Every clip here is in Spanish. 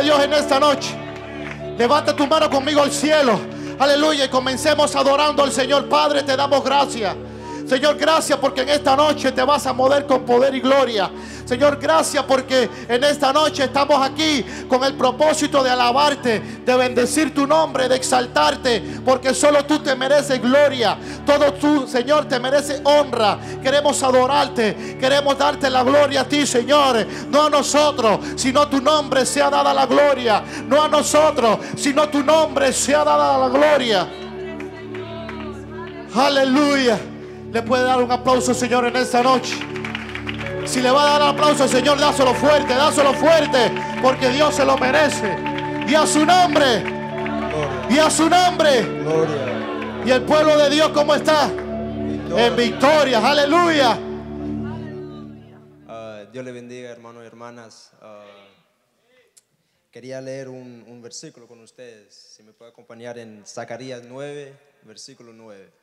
Dios en esta noche. Levanta tu mano conmigo al cielo. Aleluya. Y comencemos adorando al Señor. Padre, te damos gracias. Señor, gracias porque en esta noche te vas a mover con poder y gloria. Señor, gracias porque en esta noche estamos aquí con el propósito de alabarte, de bendecir tu nombre, de exaltarte, porque solo tú te mereces gloria. Todo tú, Señor, te mereces honra. Queremos adorarte, queremos darte la gloria a ti, Señor. No a nosotros, sino a tu nombre sea dada la gloria. No a nosotros, sino a tu nombre sea dada la gloria. Aleluya. Le puede dar un aplauso, Señor, en esta noche. Si le va a dar aplauso al Señor, dáselo fuerte, porque Dios se lo merece. Y a su nombre, gloria. Y a su nombre, gloria. Y el pueblo de Dios, ¿cómo está? Victoria. En victoria, aleluya. Dios le bendiga, hermanos y hermanas. Quería leer un versículo con ustedes. Si me puede acompañar en Zacarías 9, versículo 9.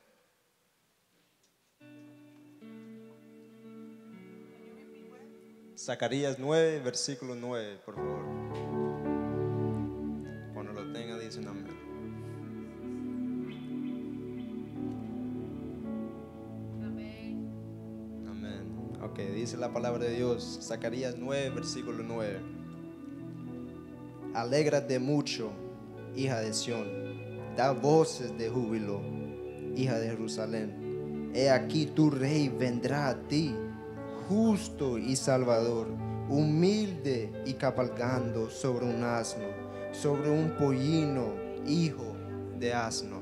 Zacarías 9, versículo 9, por favor. Cuando lo tenga, dicen amén. Amén. Ok, dice la palabra de Dios, Zacarías 9, versículo 9. Alégrate mucho, hija de Sión, da voces de júbilo, hija de Jerusalén. He aquí tu rey vendrá a ti, justo y salvador, humilde y cabalgando sobre un asno, sobre un pollino, hijo de asno.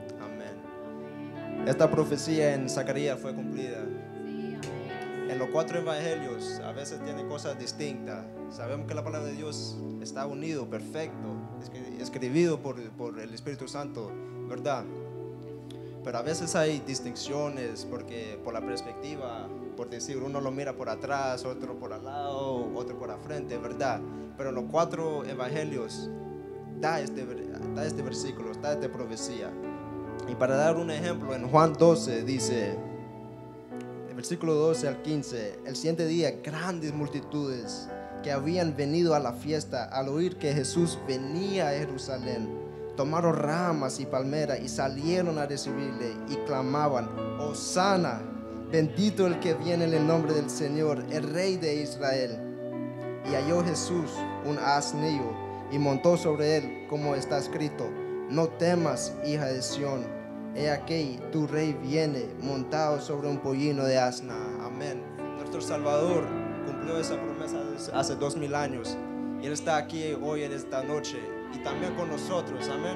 Amén. Esta profecía en Zacarías fue cumplida. En los 4 evangelios a veces tiene cosas distintas. Sabemos que la palabra de Dios está unido, perfecto, escribido por el Espíritu Santo, ¿verdad? Pero a veces hay distinciones porque por la perspectiva, por decir, uno lo mira por atrás, otro por al lado, otro por la frente, ¿verdad? Pero en los 4 evangelios da este versículo, da esta profecía. Y para dar un ejemplo, en Juan 12 dice, el versículo 12 al 15, el siguiente día grandes multitudes que habían venido a la fiesta al oír que Jesús venía a Jerusalén, tomaron ramas y palmeras y salieron a recibirle y clamaban, Hosana, bendito el que viene en el nombre del Señor, el Rey de Israel. Y halló Jesús un asnillo y montó sobre él, como está escrito, no temas, hija de Sión, he aquí tu Rey viene montado sobre un pollino de asna. Amén. Nuestro Salvador cumplió esa promesa hace 2000 años y Él está aquí hoy en esta noche y también con nosotros. Amén.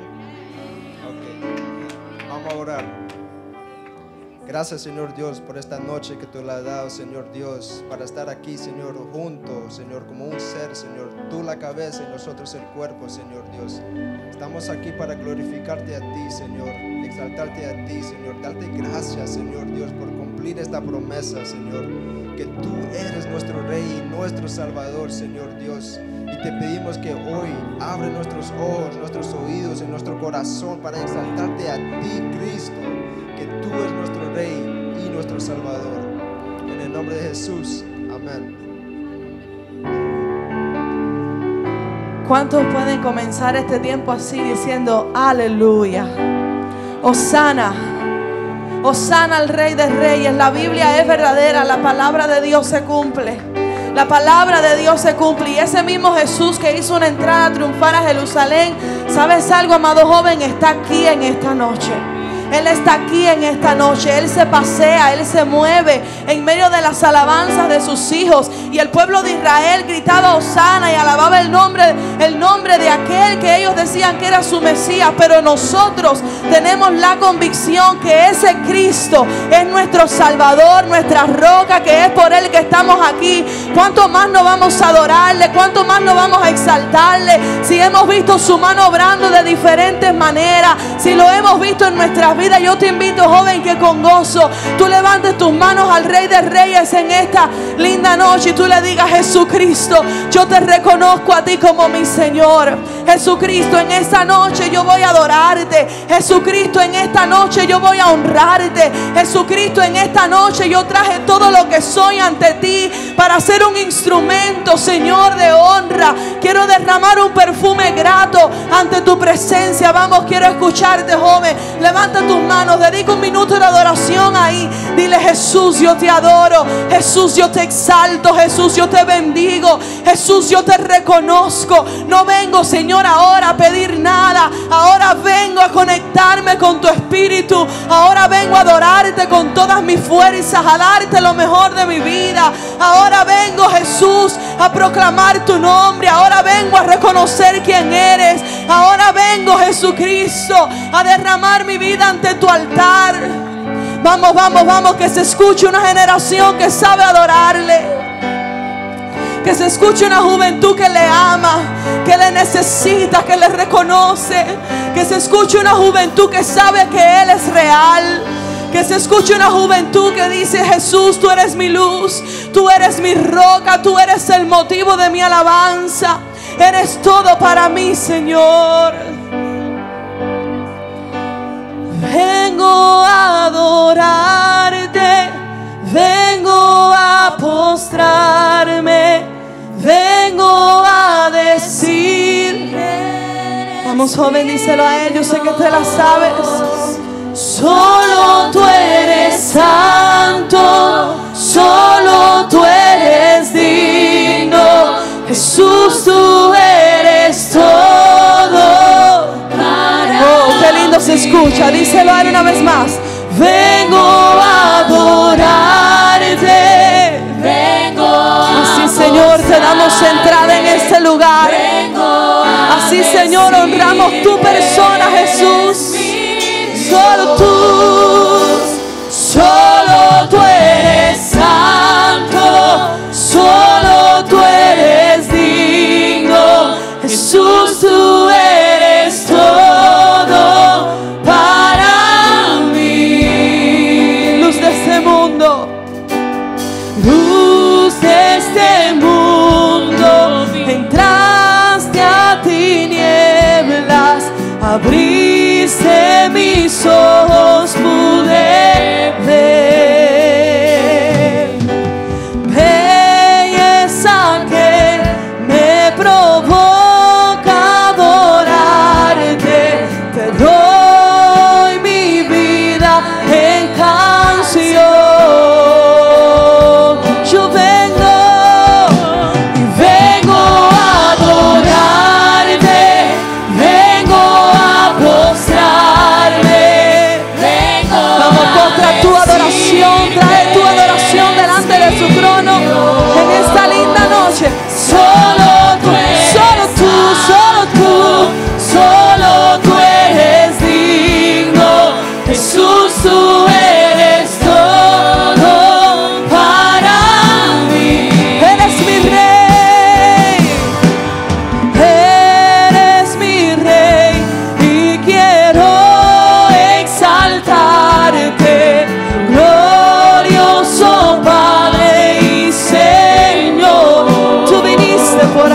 Ok, vamos a orar. Gracias, Señor Dios, por esta noche que tú le has dado, Señor Dios, para estar aquí, Señor, juntos, Señor, como un ser, Señor, tú la cabeza y nosotros el cuerpo, Señor Dios. Estamos aquí para glorificarte a ti, Señor, exaltarte a ti, Señor, darte gracias, Señor Dios, por cumplir esta promesa, Señor, que tú eres nuestro Rey y nuestro Salvador, Señor Dios. Y te pedimos que hoy abre nuestros ojos, nuestros oídos y nuestro corazón para exaltarte a ti, Cristo, que tú eres nuestro Rey y nuestro Salvador. En el nombre de Jesús, amén. ¿Cuántos pueden comenzar este tiempo así diciendo aleluya? Hosana, Hosana al Rey de Reyes. La Biblia es verdadera, la palabra de Dios se cumple. La palabra de Dios se cumple. Y ese mismo Jesús que hizo una entrada triunfal a Jerusalén, ¿sabes algo, amado joven? Está aquí en esta noche. Él está aquí en esta noche. Él se pasea, Él se mueve en medio de las alabanzas de sus hijos. Y el pueblo de Israel gritaba Hosana y alababa el nombre de aquel que ellos decían que era su Mesías. Pero nosotros tenemos la convicción que ese Cristo es nuestro Salvador, nuestra roca, que es por Él que estamos aquí. ¿Cuánto más no vamos a adorarle? ¿Cuánto más no vamos a exaltarle? Si hemos visto su mano obrando de diferentes maneras, si lo hemos visto en nuestras vidas, yo te invito, joven, que con gozo tú levantes tus manos al Rey de Reyes en esta linda noche y tú le digas: Jesucristo, yo te reconozco a ti como mi Señor. Jesucristo, en esta noche yo voy a adorarte. Jesucristo, en esta noche yo voy a honrarte. Jesucristo, en esta noche yo traje todo lo que soy ante ti para ser un instrumento, Señor, de honra. Quiero derramar un perfume tu presencia. Vamos, quiero escucharte, joven. Levanta tus manos, dedica un minuto de adoración ahí. Dile: Jesús, yo te adoro. Jesús, yo te exalto. Jesús, yo te bendigo. Jesús, yo te reconozco. No vengo, Señor, ahora a pedir nada. Ahora vengo a conectarme con tu espíritu. Ahora vengo a adorarte con todas mis fuerzas, a darte lo mejor de mi vida. Ahora vengo, Jesús, a proclamar tu nombre. Ahora vengo a reconocer quién eres. Ahora vengo, Jesucristo, a derramar mi vida ante tu altar. Vamos, vamos, vamos, que se escuche una generación que sabe adorarle. Que se escuche una juventud que le ama, que le necesita, que le reconoce. Que se escuche una juventud que sabe que Él es real. Que se escuche una juventud que dice: Jesús, tú eres mi luz, tú eres mi roca, tú eres el motivo de mi alabanza. Eres todo para mí, Señor. Vengo a adorarte, vengo a postrarme, vengo a decir. Vamos, joven, díselo a Él, yo sé que te la sabes. Solo tú eres santo, solo tú eres digno. Jesús, tú eres todo. Oh, qué lindo se escucha. Díselo a Él una vez más. Vengo a adorarte. Así, Señor, te damos entrada en este lugar. Así, Señor, honramos tu persona, Jesús. Solo tú eres santo, solo tú eres digno. Jesús, tú eres todo para mí. Luz de este mundo, luz de este mundo, entraste a tinieblas, abriste mis ojos, pude ver belleza que me provoca adorarte. Te doy mi vida en canción. Yo vengo y vengo a adorarte, vengo a postrarme. Vamos, contra tu adoración, trae tu adoración delante de su trono en esta linda noche. Solo tú, solo tú, solo tú, solo tú eres digno. Jesús, tú eres todo para mí. Eres mi rey, eres mi rey, y quiero exaltarte, glorioso Padre y Señor. Tú viniste por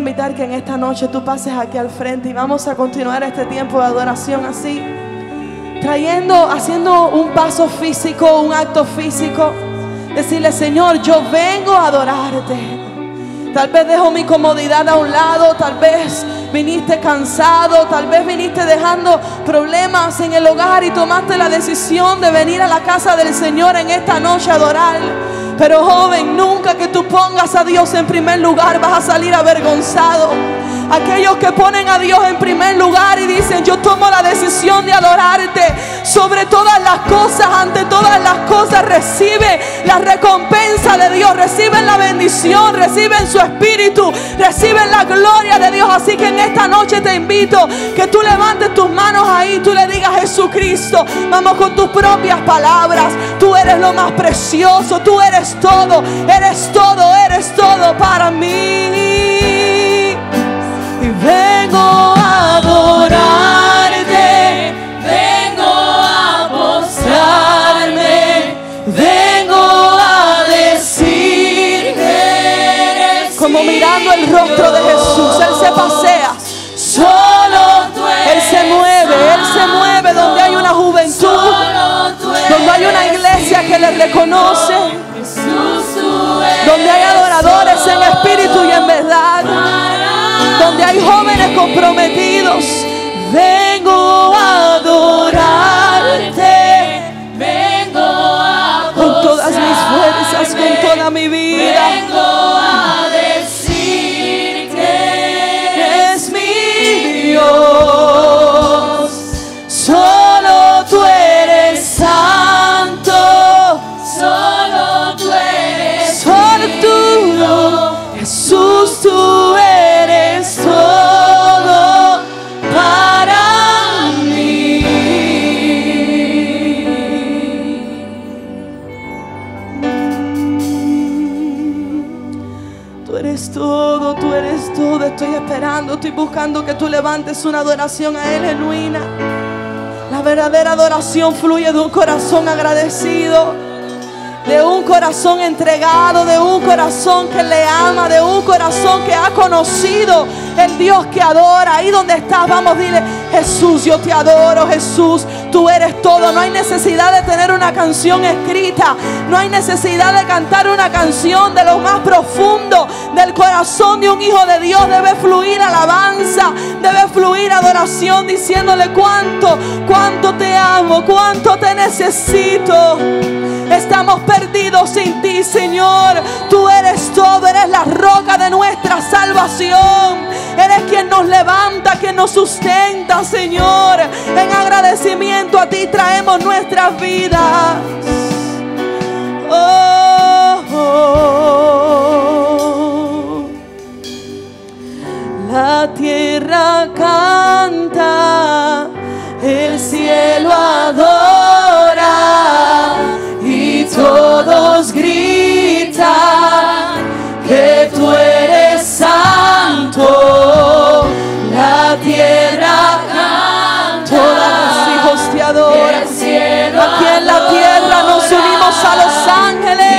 invitar que en esta noche tú pases aquí al frente y vamos a continuar este tiempo de adoración así, haciendo un paso físico, un acto físico. Decirle: Señor, yo vengo a adorarte. Tal vez dejo mi comodidad a un lado, tal vez viniste cansado, tal vez viniste dejando problemas en el hogar y tomaste la decisión de venir a la casa del Señor en esta noche a adorar. Pero joven, nunca que tú pongas a Dios en primer lugar vas a salir avergonzado. Aquellos que ponen a Dios en primer lugar y dicen: yo tomo la decisión de adorarte sobre todas las cosas, ante todas las cosas, recibe la recompensa de Dios, reciben la bendición, reciben su espíritu, reciben la gloria de Dios. Así que en esta noche te invito que tú levantes tus manos ahí, tú le digas: Jesucristo, vamos con tus propias palabras, tú eres lo más precioso, tú eres todo, eres todo, eres todo para mí. Y vengo a adorarte, vengo a postrarme, vengo a decir que eres como mirando el rostro de Jesús. Él se pasea, solo tú eres. Él se mueve donde hay una juventud, donde hay una iglesia que le reconoce, donde hay adoradores en espíritu y en verdad, donde hay jóvenes comprometidos. Vengo a adorarte, vengo a con todas mis fuerzas, con toda mi vida. Vengo a decir que es mi Dios. Solo tú eres santo, solo tú eres, solo tú, Jesús, tú eres todo para mí. Tú eres todo, tú eres todo. Estoy esperando, estoy buscando que tú levantes una adoración a Él genuina. La verdadera adoración fluye de un corazón agradecido, de un corazón entregado, de un corazón que le ama, de un corazón que ha conocido el Dios que adora. Ahí donde estás, vamos, dile: Jesús, yo te adoro. Jesús, tú eres todo. No hay necesidad de tener una canción escrita, no hay necesidad de cantar una canción. De lo más profundo del corazón de un hijo de Dios debe fluir alabanza, debe fluir adoración, diciéndole: cuánto te amo, cuánto te necesito. Estamos perdidos sin ti, Señor. Tú eres todo, eres la roca de nuestra salvación. Eres quien nos levanta, quien nos sustenta, Señor. En agradecimiento a ti traemos nuestras vidas. Oh, oh. La tierra canta, el cielo adora, y todos gritan que tú eres santo. La tierra canta, todos los hijos te adoran. Aquí en la tierra nos unimos a los ángeles.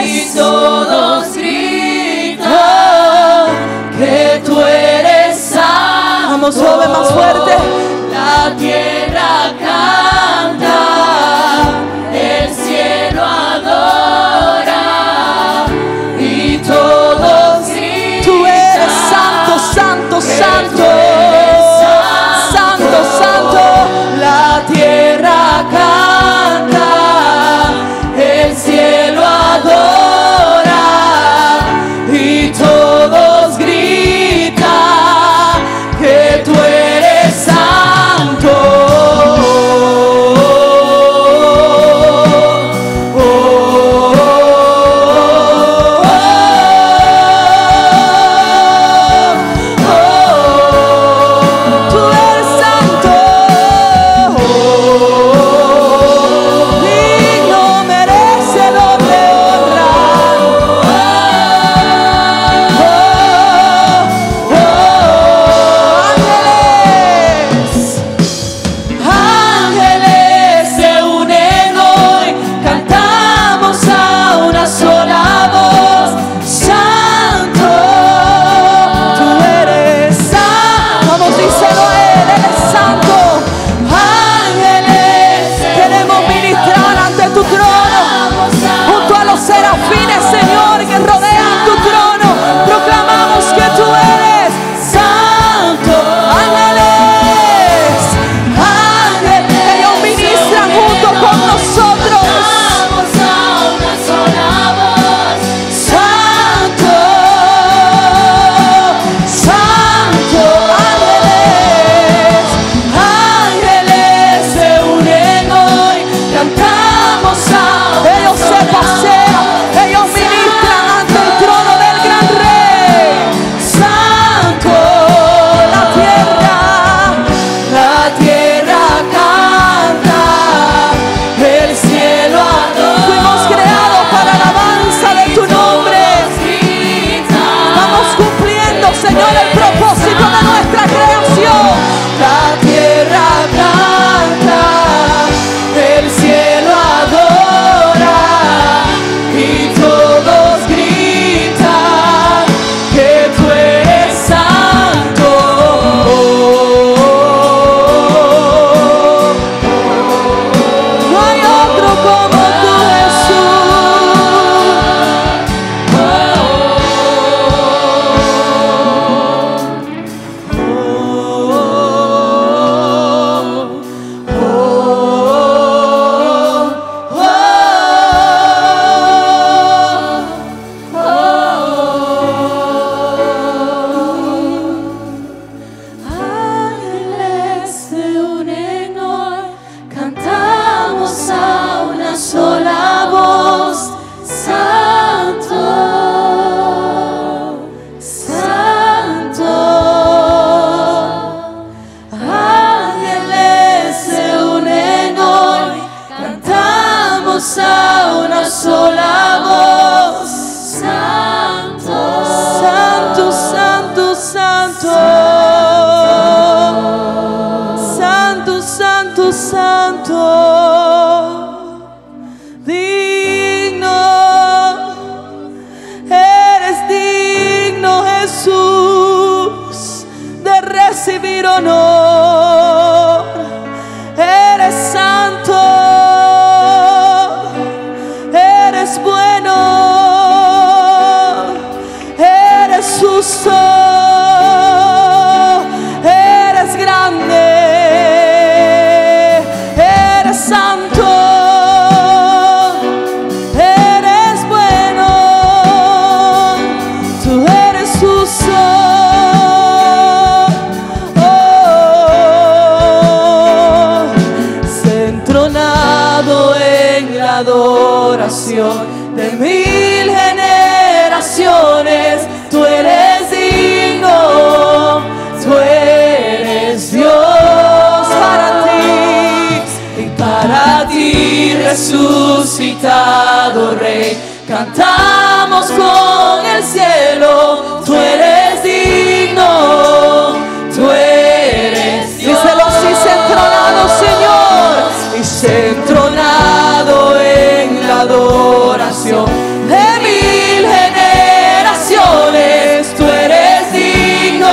resucitado Rey, cantamos con el cielo, tú eres digno, tú eres Dios. Díselo así, entronado Señor, y se entronado en la adoración de 1000 generaciones, tú eres digno,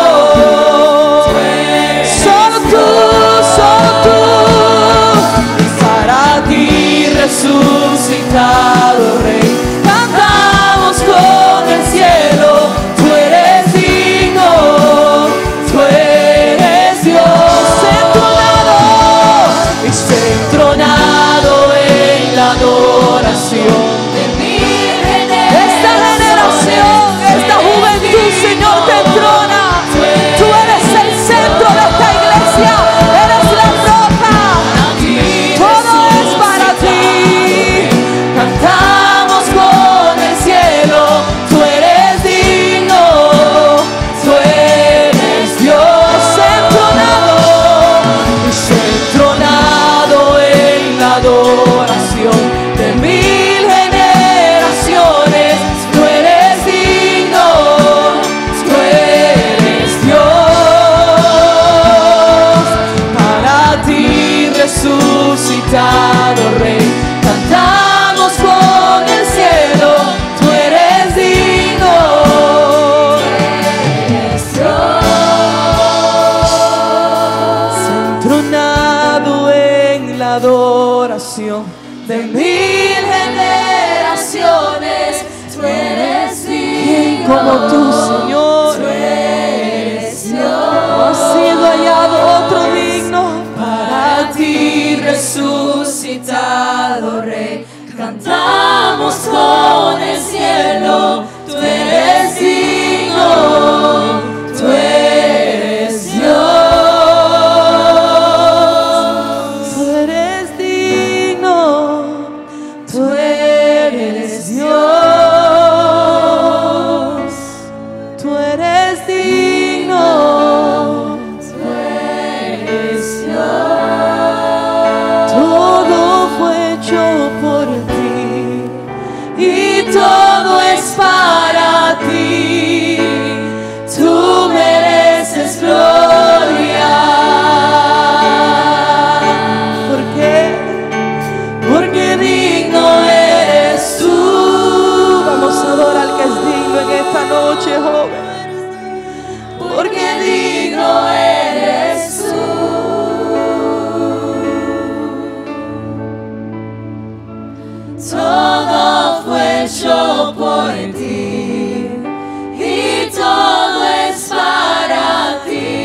solo tú, para ti resucitado Rey, cantamos con el cielo, tú eres digno, tú eres Dios, entronado y entronado en la adoración de 1000 generaciones. Esta generación, esta juventud, Señor, te entrona. Tú eres el centro de esta iglesia, eres la roca, todo es para ti. Cantamos con el cielo, tú eres digno, tú eres Dios, entronado en la adoración de 1000 generaciones, tú eres digno, tú eres Dios, para ti resucitado Rey, cantamos con el cielo, tú eres digno, eres Dios, entronado en la adoración de 1000 generaciones, tú eres digno. ¿Quién como tú, Señor? Tú eres Dios. No ha sido hallado otro digno. Para ti resucitado Rey, cantamos con el cielo, tú eres digno, tú eres Dios, tú eres digno, tú eres Dios, tú eres digno, tú eres Dios. Todo fue hecho por ti y todo es para ti. Tú mereces gloria. ¿Por qué? Porque digno eres tú. Vamos a adorar al que es digno en esta noche, joven. Porque digno eres tú. Todo fue hecho por ti y todo es para ti.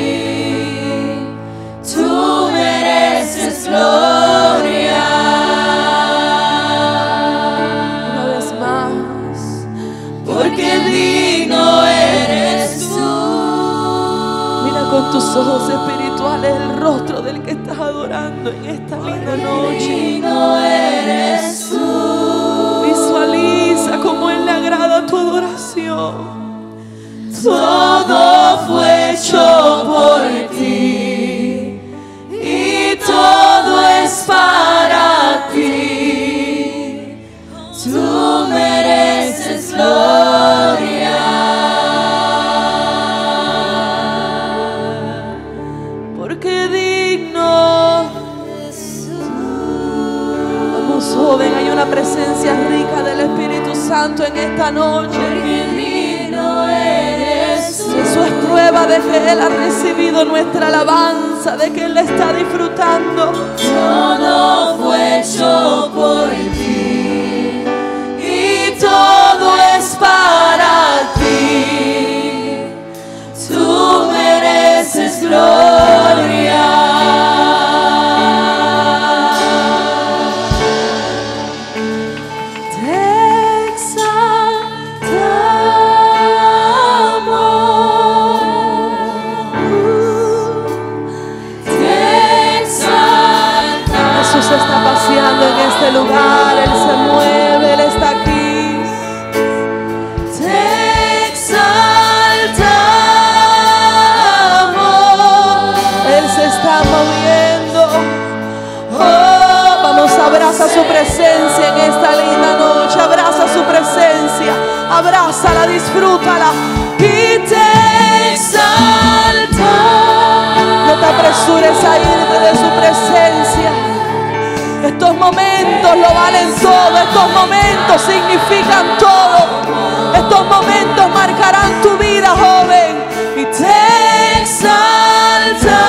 Tú mereces gloria. Una vez más, porque digno eres tú. Mira con tus ojos espirituales el rostro del que estás adorando en esta linda noche. Digno eres tú. Visualiza cómo Él le agrada tu adoración. Todo fue hecho por ti y todo es para ti. Tú mereces gloria. Porque digno eres tú. Vamos, joven, hay una presencia rica del Espíritu Santo en esta noche. Porque digno eres tú. Eso es prueba de que Él ha recibido nuestra alabanza, de que Él la está disfrutando. Todo fue hecho por ti y todo es para ti. Tú mereces gloria. Se está paseando en este lugar, Él se mueve, Él está aquí. su presencia en esta linda noche. Abraza su presencia. Abrázala, disfrútala y te exalta. No te apresures a irte de su presencia. Estos momentos lo valen todo. Estos momentos significan todo. Estos momentos marcarán tu vida, joven. Y te exaltamos,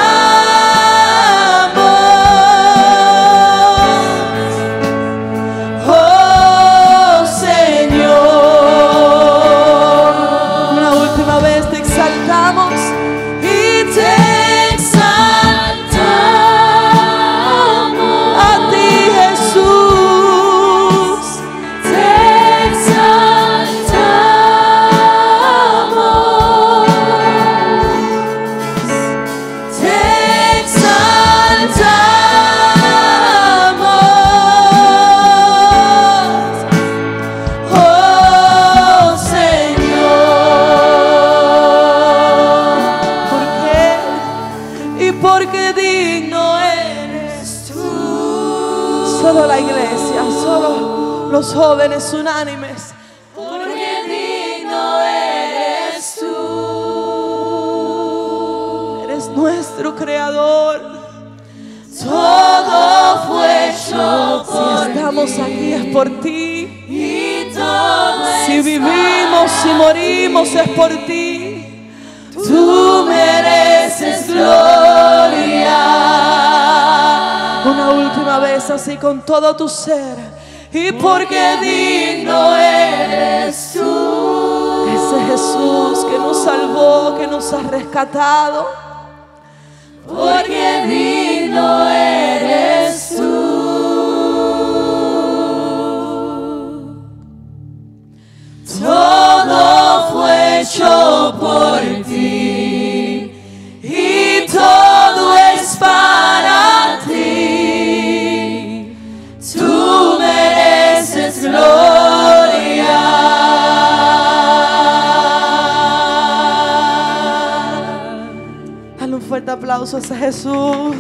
oh Señor. Una última vez te exaltamos y te exaltamos a ti, Jesús. Te exaltamos. Solo la iglesia, solo los jóvenes unánimes. Porque digno eres tú. Eres nuestro creador. Todo fue hecho por ti. Si estamos aquí es por ti. Y todo si vivimos y morimos es por ti. Tú mereces gloria. Una última vez así con todo tu ser. Y porque digno eres tú. Ese Jesús que nos salvó, que nos ha rescatado. Porque digno eres tú. Todo fue hecho por ti. Y todo es para ti. Tú mereces gloria. Dale un fuerte aplauso a ese Jesús.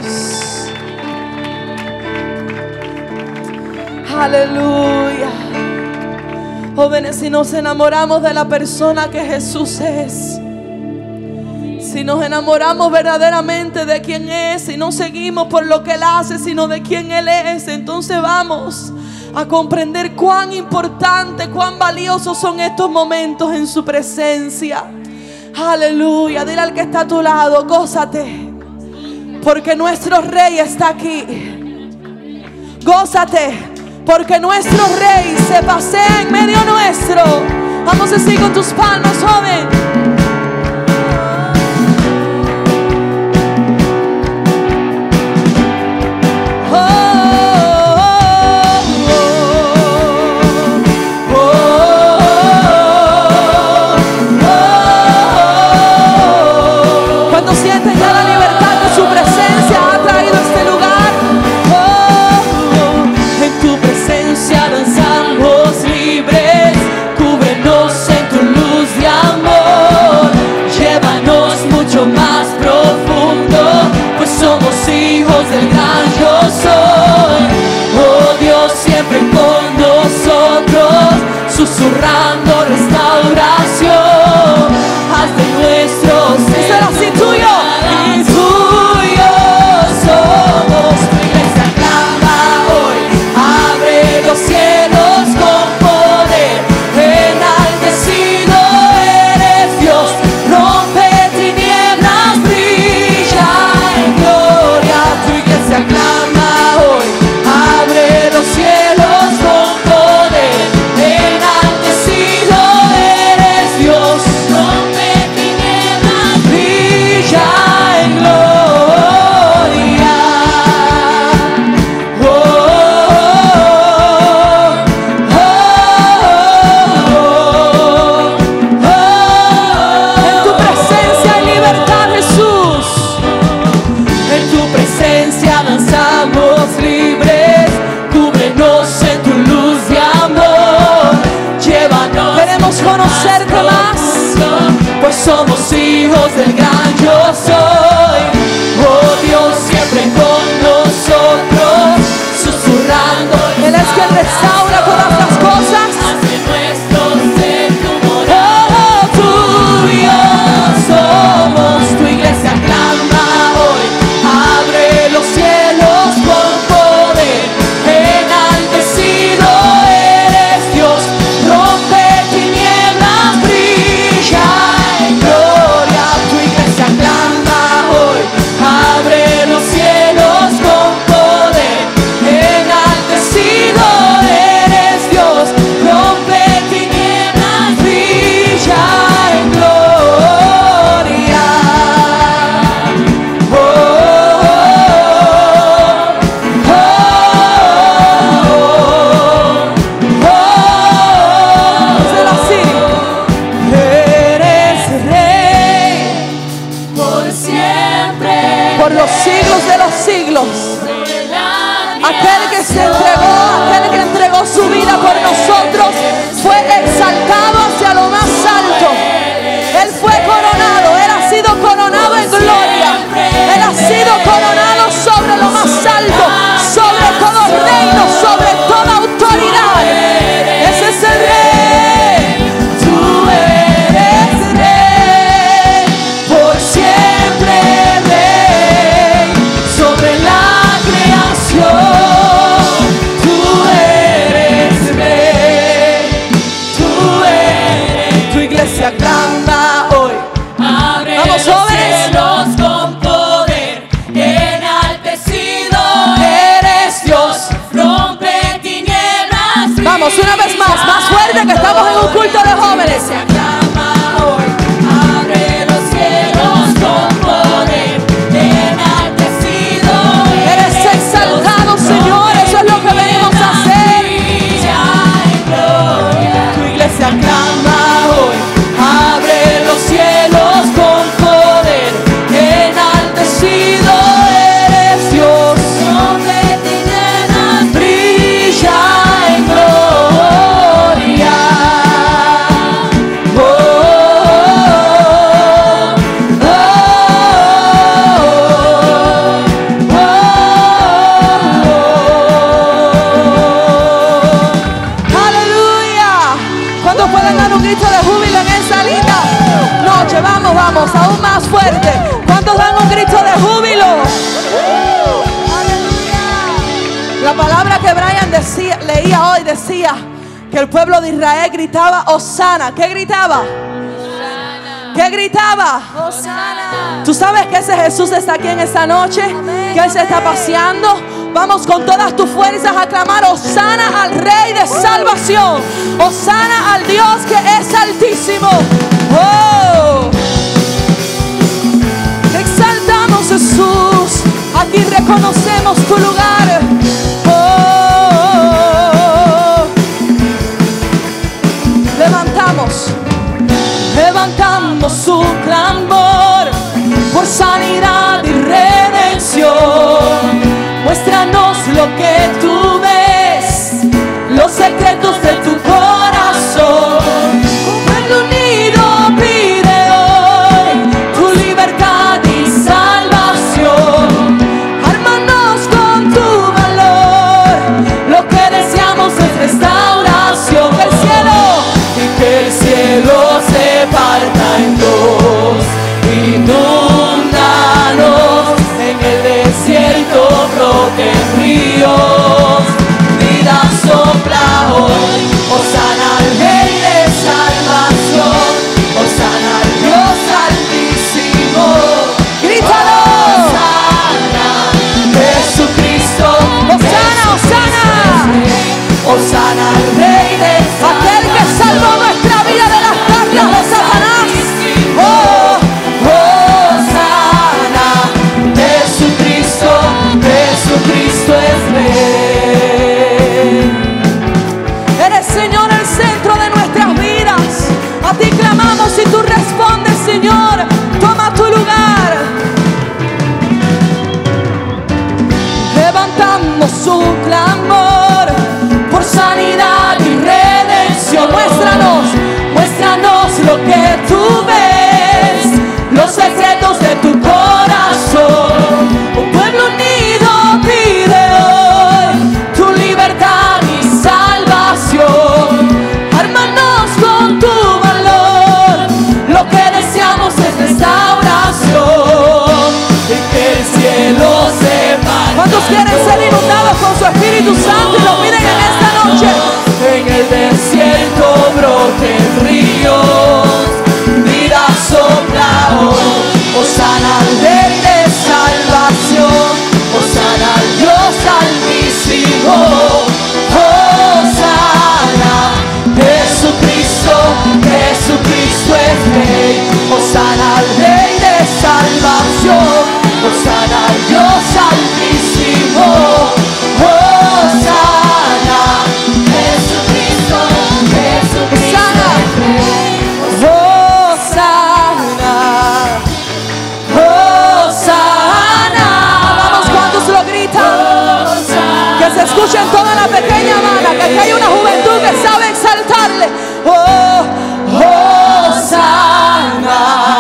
Aleluya. Jóvenes, si nos enamoramos de la persona que Jesús es, si nos enamoramos verdaderamente de quién es, si no seguimos por lo que Él hace, sino de quién Él es, entonces vamos a comprender cuán importante, cuán valiosos son estos momentos en su presencia. Aleluya. Dile al que está a tu lado, gózate, porque nuestro Rey está aquí. Gózate, porque nuestro Rey se pasea en medio nuestro. Vamos a seguir con tus palmas, joven. Susurrando restauración, haz de nuestros ser así tuyo y tuyo somos. Tu iglesia clama hoy, abre los cielos con poder, enaltecido eres Dios, rompe tinieblas, brilla en gloria. Tu iglesia clama hoy, abre los cielos con poder. Conocerte más, pues somos hijos del gran yo soy. Oh Dios, siempre con nosotros, susurrando. Él es iglesia clama hoy. Abre Vamos, los jóvenes. cielos con poder, enaltecido eres Dios, rompe tinieblas. Vamos, una vez más fuerte, que estamos en un culto de jóvenes. Se aclama hoy, abre los cielos con poder, enaltecido Eres exaltado, Señor, eso es lo que venimos a hacer. brilla en gloria. Tu iglesia clama hoy. Abre los cielos con poder, enaltecido eres Dios, donde tinieblas brilla en gloria. Oh, oh, oh, oh, oh. Aleluya. ¿Cuántos pueden dar un grito de júbilo en esa linda noche? Vamos, aún más fuerte. ¿Cuántos dan un grito de júbilo? Aleluya. La palabra que Brian leía hoy decía que el pueblo de Israel gritaba Hosana. ¿Qué gritaba? ¿Qué gritaba? Hosana. ¿Tú sabes que ese Jesús está aquí en esta noche? Que Él se está paseando. Vamos con todas tus fuerzas a clamar Hosana al Rey de salvación. Hosana al Dios que es altísimo. ¡Oh! Te exaltamos, Jesús. Aquí reconocemos tu lugar. ¡Oh! Levantamos un clamor por sanidad y redención. Muéstranos lo que tú ves, los secretos de tu corazón. Un pueblo unido pide hoy tu libertad y salvación. Ármanos con tu valor, lo que deseamos es restauración. Que el cielo se parta en dos, inúndanos, en el desierto broten ríos, vida sopla hoy, Hosana al Rey de salvación, Hosana al Dios altísimo, grítalo, Hosana, Jesucristo, Hosana, Hosana, Hosana al Rey de aquel que salvó nuestra vida de las garras de Satanás. Oh, Hosana, Jesucristo, Jesucristo es Rey. Eres, Señor, el centro de nuestras vidas. A ti clamamos y tú respondes, Señor. Toma tu lugar. Levantamos un clamor por sanidad y redención. Muéstranos lo que tú ves, los secretos de tu corazón. Un pueblo unido pide hoy tu libertad y salvación. Ármanos con tu valor, lo que deseamos es restauración. Y que el cielo se parta. ¿Cuántos quieren ser inundados con su Espíritu Santo y lo piden en esta noche? En el desierto broten ríos, vida sopla hoy, Hosana al Rey de salvación, Hosana al Dios altísimo, Hosana, Jesucristo, Jesucristo es Rey, Hosana al Rey de salvación, Hosana al Dios altísimo, Hosana, Jesucristo, Jesucristo es Rey, Hosana, Hosana. Vamos, cuántos lo gritan, que se escuche en toda la pequeña Habana, que aquí hay una juventud que sabe exaltarle. Oh, Hosana.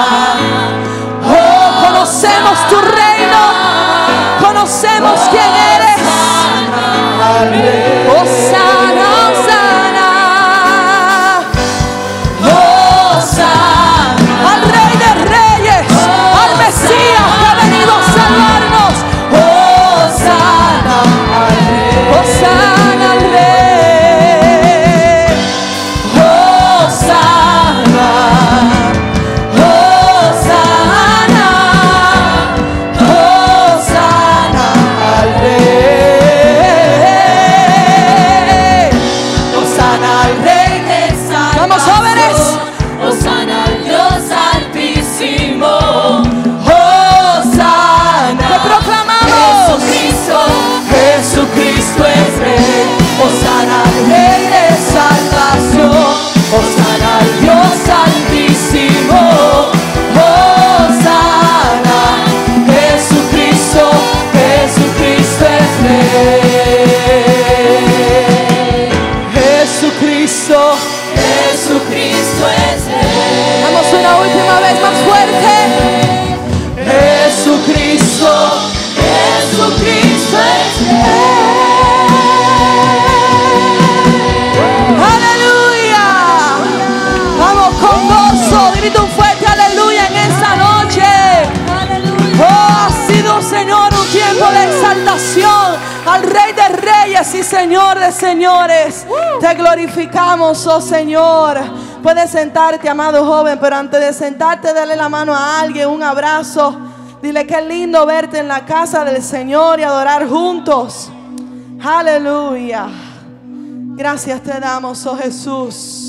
grita un fuerte aleluya en esta noche. Oh, ha sido, Señor, un tiempo de exaltación al Rey de Reyes y Señor de Señores. Te glorificamos, oh Señor. Puedes sentarte, amado joven, pero antes de sentarte, dale la mano a alguien, un abrazo. Dile que es lindo verte en la casa del Señor y adorar juntos. Aleluya. Gracias te damos, oh Jesús.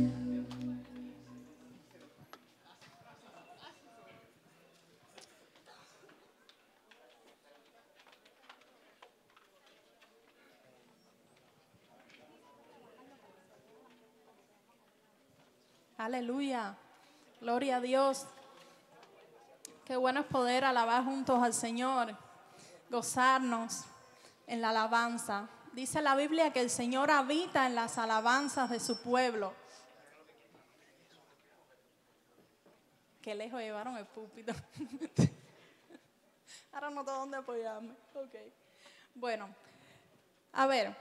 Aleluya, gloria a Dios. Qué bueno es poder alabar juntos al Señor, gozarnos en la alabanza. Dice la Biblia que el Señor habita en las alabanzas de su pueblo. Qué lejos llevaron el púlpito. Ahora no sé dónde apoyarme. Okay. Bueno, a ver,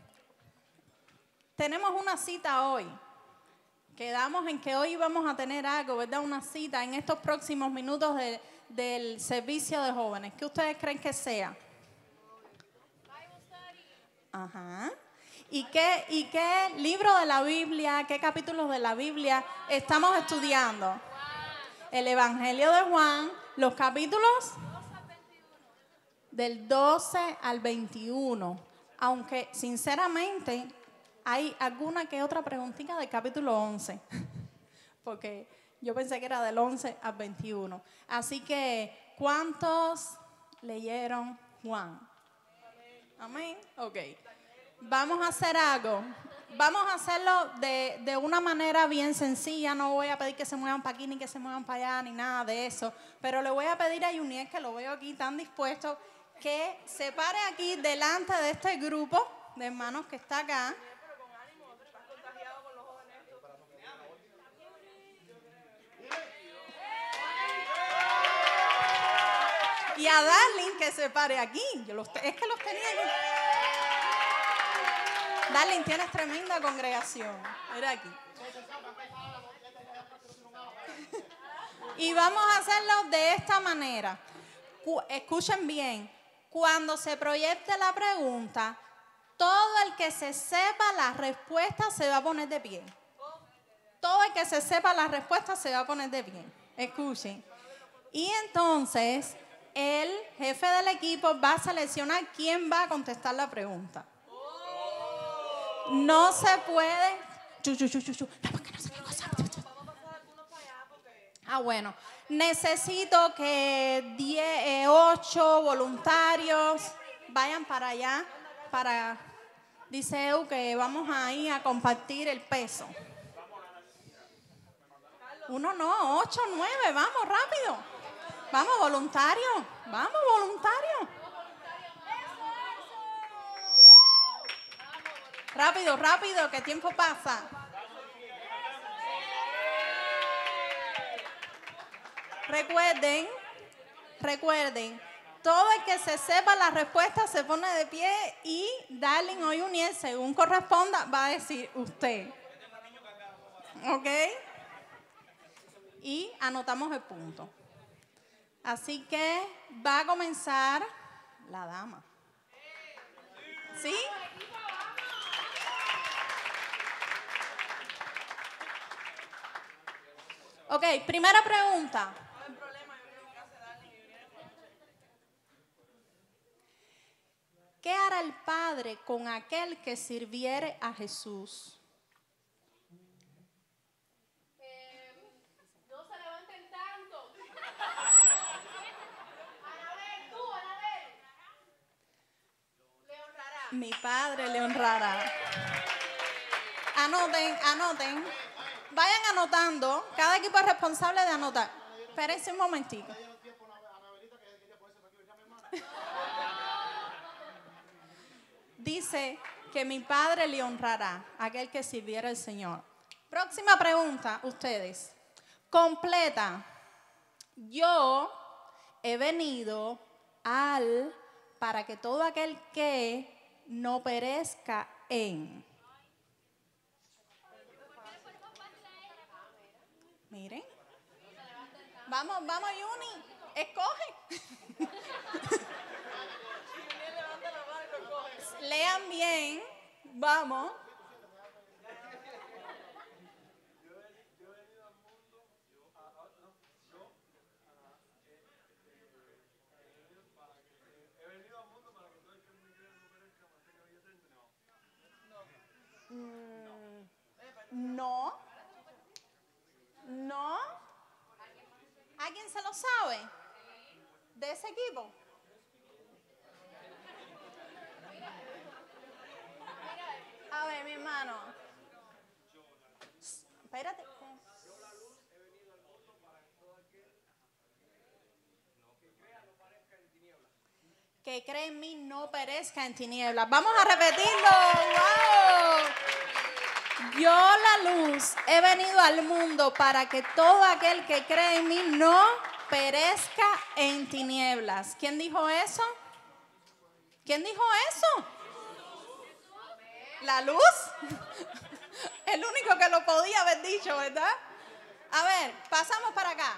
tenemos una cita hoy. Quedamos en que hoy vamos a tener algo, ¿verdad? Una cita en estos próximos minutos del servicio de jóvenes. ¿Qué ustedes creen que sea? Ajá. ¿Y qué libro de la Biblia, qué capítulos de la Biblia estamos estudiando? El Evangelio de Juan, los capítulos del 12 al 21. Aunque, sinceramente, hay alguna que otra preguntita del capítulo 11, porque yo pensé que era del 11 al 21. Así que, ¿cuántos leyeron Juan? Amén. Ok. Vamos a hacer algo. Vamos a hacerlo de una manera bien sencilla. No voy a pedir que se muevan para aquí, ni que se muevan para allá, ni nada de eso. Pero le voy a pedir a Juniel, que lo veo aquí tan dispuesto, que se pare aquí delante de este grupo de hermanos que está acá. Y a Darling que se pare aquí. Es que los tenía aquí. Darling, tienes tremenda congregación. Mira aquí. Y vamos a hacerlo de esta manera. Escuchen bien. Cuando se proyecte la pregunta, todo el que se sepa la respuesta se va a poner de pie. Todo el que se sepa la respuesta se va a poner de pie. Escuchen. Y entonces, el jefe del equipo va a seleccionar quién va a contestar la pregunta. No se puede. Bueno. Necesito que 8 voluntarios vayan para allá. Dice Eu que vamos ahí a compartir el peso. 1 no, 8, 9, vamos rápido. Vamos, voluntario. Vamos, voluntario. Rápido, rápido, que tiempo pasa. Recuerden, todo el que se sepa la respuesta se pone de pie y Darling o Juniel, según corresponda, va a decir usted. ¿Ok? Y anotamos el punto. Así que va a comenzar la dama. ¿Sí? Ok, primera pregunta. ¿Qué hará el Padre con aquel que sirviere a Jesús? No se levanten tanto. Le honrará. Mi Padre le honrará. Anoten. Vayan anotando. Cada equipo es responsable de anotar. Espérense un momentito. Dice que mi Padre le honrará a aquel que sirviera al Señor. Próxima pregunta, ustedes. Completa. Yo he venido para que todo aquel que no perezca en. Miren, Vamos, vamos, Yuni. Escoge. Lean bien. Vamos. No. No. ¿Alguien se lo sabe? ¿De ese equipo? A ver, mi hermano. Espérate. Que cree en mí no perezca en tinieblas. Vamos a repetirlo. ¡Wow! Yo, la luz, he venido al mundo para que todo aquel que cree en mí no perezca en tinieblas. ¿Quién dijo eso? ¿Quién dijo eso? ¿La luz? El único que lo podía haber dicho, ¿verdad? A ver, pasamos para acá.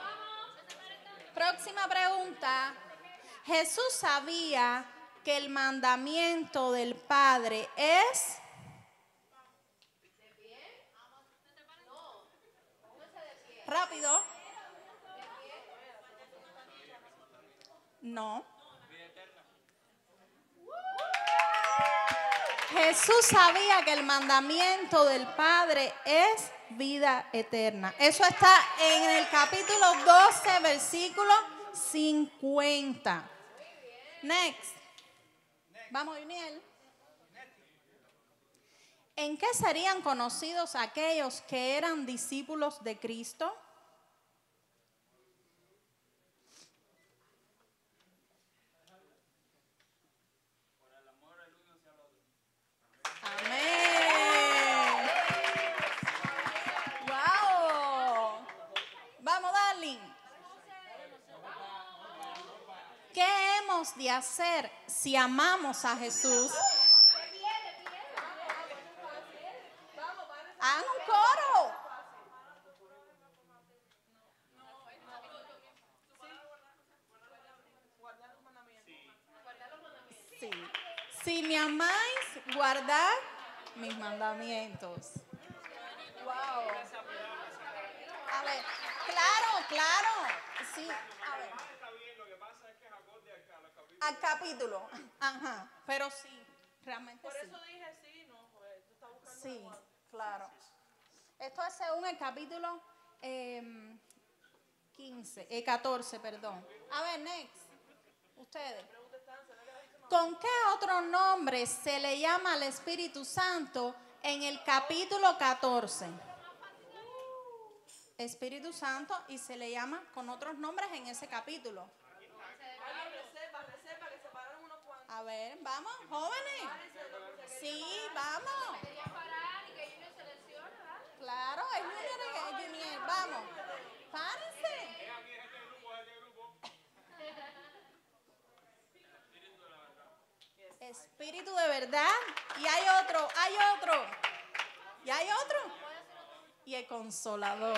Próxima pregunta. Jesús sabía que el mandamiento del Padre es... Rápido. No. Jesús sabía que el mandamiento del Padre es vida eterna. Eso está en el capítulo 12, versículo 50. Next. Vamos, Yuniel. ¿En qué serían conocidos aquellos que eran discípulos de Cristo? Amén. Wow. Vamos, darling. ¿Qué hemos de hacer si amamos a Jesús? ¡Hagan un coro! Sí. Si me amáis, guardad mis mandamientos. Wow. A ver, claro. Sí, a ver. Al capítulo. Ajá, pero sí, realmente Por sí. eso dije sí, no, pues tú estás buscando. Sí, una- claro. Esto es según el capítulo 14, perdón. A ver, next. Ustedes. ¿Con qué otro nombre se le llama al Espíritu Santo en el capítulo 14? Espíritu Santo, y se le llama con otros nombres en ese capítulo. Reserva, que se pararon unos cuantos. A ver, vamos, jóvenes. Sí, vamos. Claro, es Junior, vamos. Párense. Espíritu de verdad. Y hay otro. Y hay otro. Y el Consolador.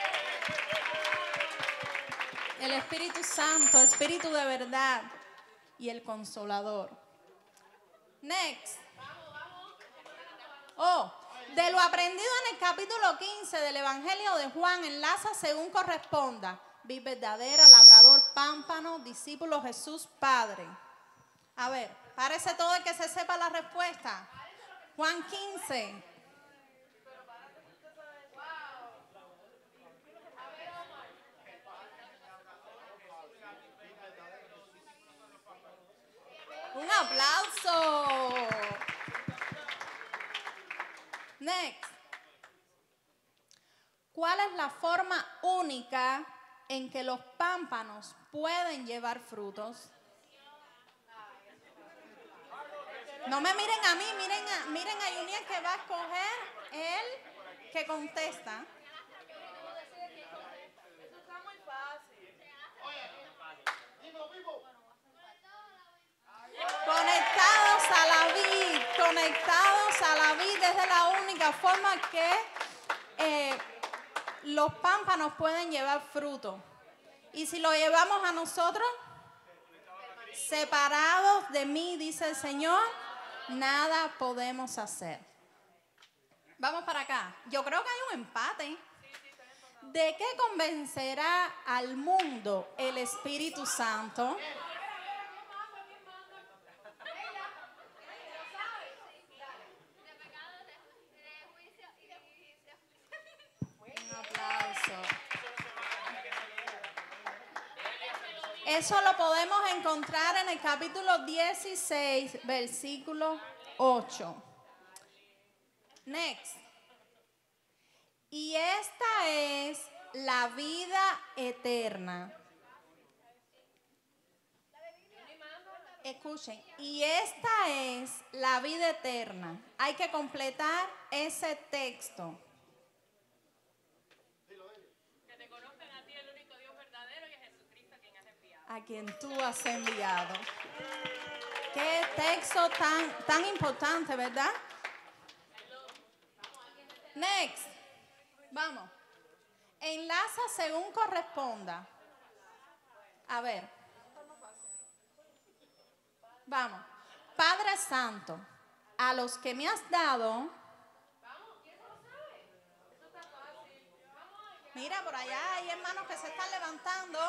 El Espíritu Santo, Espíritu de verdad. Y el Consolador. Next. Oh, de lo aprendido en el capítulo 15 del Evangelio de Juan, enlaza según corresponda. Vid verdadera, labrador, pámpano, discípulo Jesús, Padre. A ver, parece todo el que se sepa la respuesta. Juan 15. Un aplauso. Next. ¿Cuál es la forma única en que los pámpanos pueden llevar frutos? No me miren a mí, miren a Junior que va a escoger él que contesta. Eso está muy fácil. Conectados a la vid, es la única forma que los pámpanos pueden llevar fruto. Y si lo llevamos a nosotros, separados de mí, dice el Señor, nada podemos hacer. Vamos para acá. Yo creo que hay un empate. ¿De qué convencerá al mundo el Espíritu Santo? Un aplauso. Eso lo podemos encontrar en el capítulo 16, versículo 8. Next. Y esta es la vida eterna. Escuchen, y esta es la vida eterna. Hay que completar ese texto. A quien tú has enviado. Qué texto tan importante, ¿verdad? Next. Vamos. Enlaza según corresponda. A ver. Vamos. Padre Santo, a los que me has dado. Mira, por allá hay hermanos que se están levantando.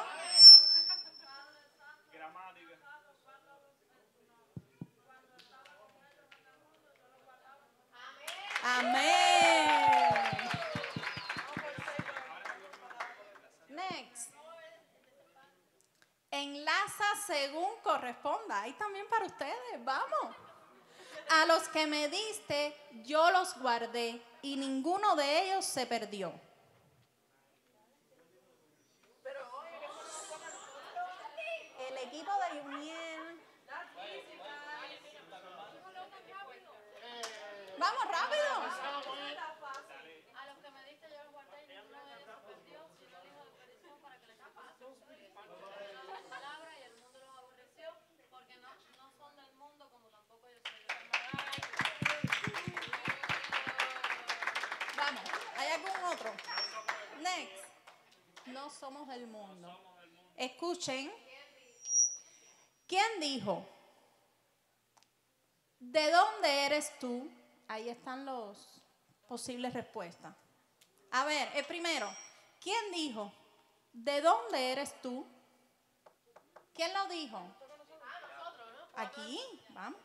Amén. Next. Enlaza según corresponda. Ahí también para ustedes. Vamos. A los que me diste, yo los guardé y ninguno de ellos se perdió. El equipo de Uniel. Vamos, rápido. A los que me diste yo los guardé y ninguno de ellos se perdió, sino el hijo de perdición para que les la palabra y el mundo los aborreció, porque no son del mundo como tampoco yo soy del mundo. Vamos, ¿hay algún otro? Next. No somos del mundo. Escuchen. ¿Quién dijo? ¿De dónde eres tú? Ahí están las posibles respuestas. A ver, el primero. ¿Quién dijo? ¿De dónde eres tú? ¿Quién lo dijo? Aquí, vamos.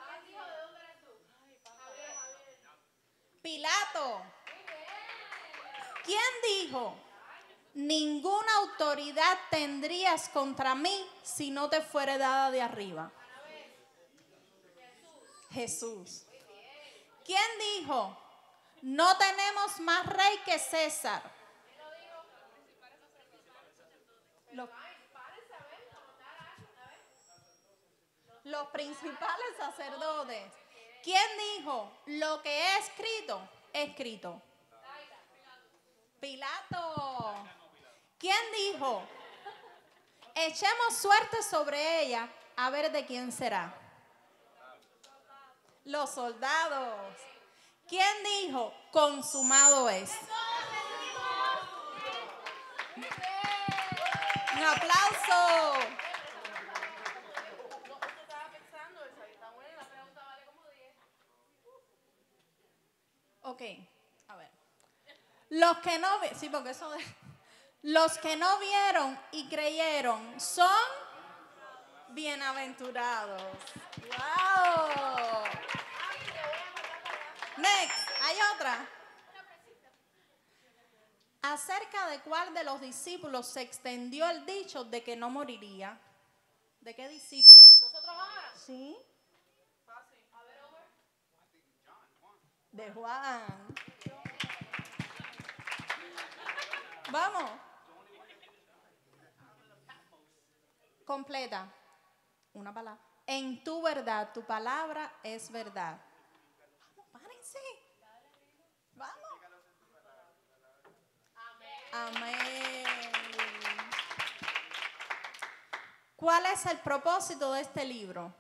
Pilato. ¿Quién dijo? Ninguna autoridad tendrías contra mí si no te fuere dada de arriba. Jesús. ¿Quién dijo? No tenemos más rey que César. Los principales sacerdotes. ¿Quién dijo? Lo que he escrito, he escrito. Pilato. ¿Quién dijo? Echemos suerte sobre ella a ver de quién será. Los soldados. ¿Quién dijo? Consumado es. Un aplauso. Ok, a ver. Los que no, sí, porque eso de, los que no vieron y creyeron son bienaventurados. Wow. Next, hay otra. ¿Acerca de cuál de los discípulos se extendió el dicho de que no moriría? ¿De qué discípulo? Nosotros ahora. Sí. De Juan. Vamos. Completa. Una palabra. En tu verdad, tu palabra es verdad. Vamos, párense. Vamos. Amén. ¿Cuál es el propósito de este libro?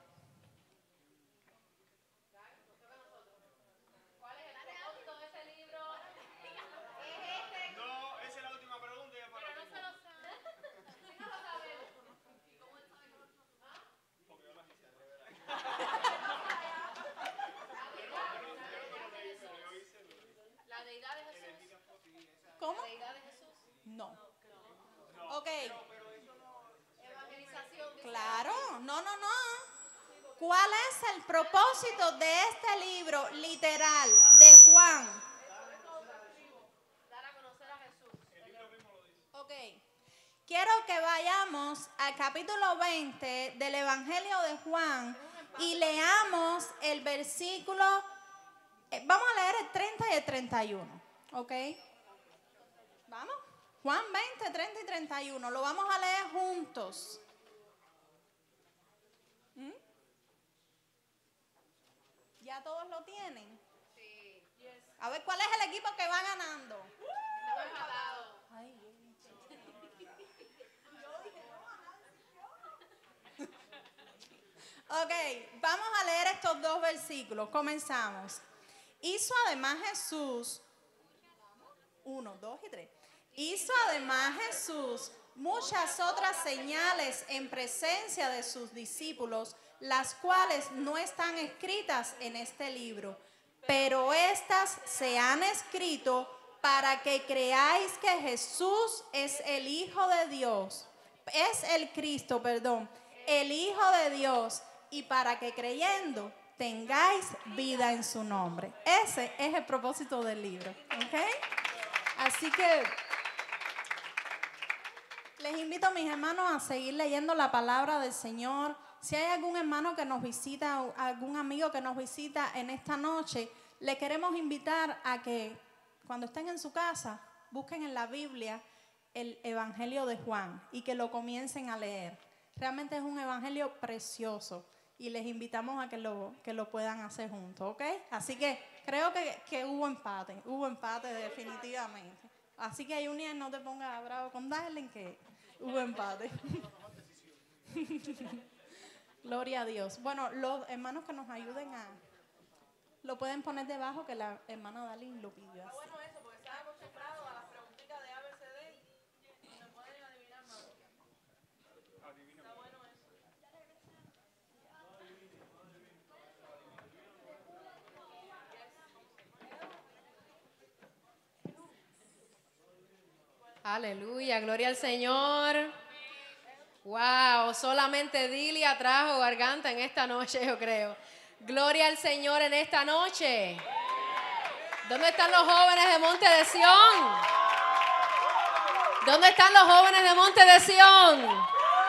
¿Cómo? No. Ok. Claro, no. ¿Cuál es el propósito de este libro literal de Juan? Dar a conocer a Jesús. Ok. Quiero que vayamos al capítulo 20 del Evangelio de Juan y leamos el versículo, vamos a leer el 30 y el 31, ¿ok? ¿Vamos? Juan 20, 30 y 31, lo vamos a leer juntos. ¿Mm? ¿Ya todos lo tienen? Sí. A ver, ¿cuál es el equipo que va ganando? Estamos empatados. Ay, ok, vamos a leer estos dos versículos. Comenzamos. Hizo además Jesús, 1, 2 y 3. Hizo además Jesús muchas otras señales en presencia de sus discípulos, las cuales no están escritas en este libro, pero estas se han escrito para que creáis que Jesús es el Hijo de Dios, es el Cristo, perdón, el Hijo de Dios, y para que creyendo tengáis vida en su nombre. Ese es el propósito del libro, ¿ok? Así que les invito a mis hermanos a seguir leyendo la palabra del Señor. Si hay algún hermano que nos visita, algún amigo que nos visita en esta noche, le queremos invitar a que cuando estén en su casa, busquen en la Biblia el Evangelio de Juan y que lo comiencen a leer. Realmente es un evangelio precioso y les invitamos a que lo puedan hacer juntos, ¿ok? Así que creo que hubo empate definitivamente. Así que Junior, no te pongas bravo con Darlene, que hubo empate. Gloria a Dios. Bueno, los hermanos que nos ayuden lo pueden poner debajo, que la hermana Darlene lo pidió así. Bueno, eso, porque estaba acostumbrado a las preguntitas de ABCD y me pueden adivinar más. Está bueno eso. Aleluya, gloria al Señor. Wow, solamente Dilia trajo garganta en esta noche, yo creo. Gloria al Señor en esta noche. ¿Dónde están los jóvenes de Monte de Sión? ¿Dónde están los jóvenes de Monte de Sión?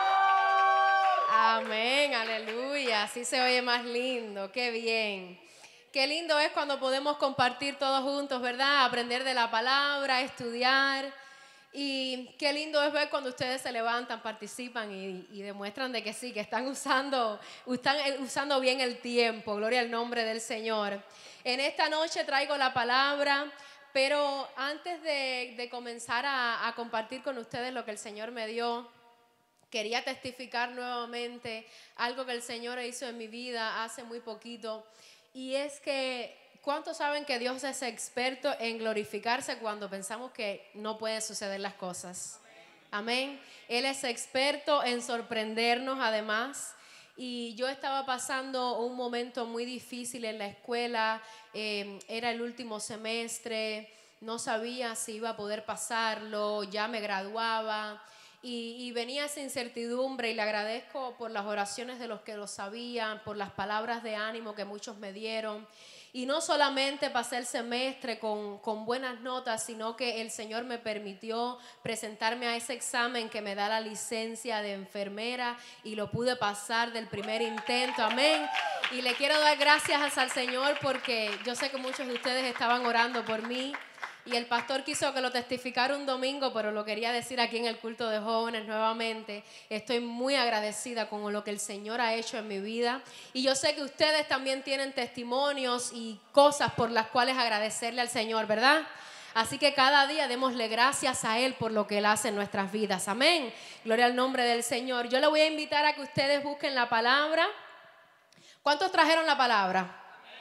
Amén, aleluya. Así se oye más lindo, qué bien. Qué lindo es cuando podemos compartir todos juntos, ¿verdad? Aprender de la palabra, estudiar. Y qué lindo es ver cuando ustedes se levantan, participan y demuestran de que sí, que están usando bien el tiempo. Gloria al nombre del Señor. En esta noche traigo la palabra, pero antes de comenzar a compartir con ustedes lo que el Señor me dio, quería testificar nuevamente algo que el Señor hizo en mi vida hace muy poquito. Y es que, ¿cuántos saben que Dios es experto en glorificarse cuando pensamos que no pueden suceder las cosas? Amén. Él es experto en sorprendernos además. Y yo estaba pasando un momento muy difícil en la escuela, era el último semestre, no sabía si iba a poder pasarlo, ya me graduaba. Y venía esa incertidumbre y le agradezco por las oraciones de los que lo sabían, por las palabras de ánimo que muchos me dieron. Y no solamente pasé el semestre con buenas notas, sino que el Señor me permitió presentarme a ese examen que me da la licencia de enfermera y lo pude pasar del primer intento. Amén. Y le quiero dar gracias al Señor porque yo sé que muchos de ustedes estaban orando por mí. Y el pastor quiso que lo testificara un domingo, pero lo quería decir aquí en el culto de jóvenes nuevamente. Estoy muy agradecida con lo que el Señor ha hecho en mi vida. Y yo sé que ustedes también tienen testimonios y cosas por las cuales agradecerle al Señor, ¿verdad? Así que cada día démosle gracias a Él por lo que Él hace en nuestras vidas. Amén. Gloria al nombre del Señor. Yo le voy a invitar a que ustedes busquen la palabra. ¿Cuántos trajeron la palabra?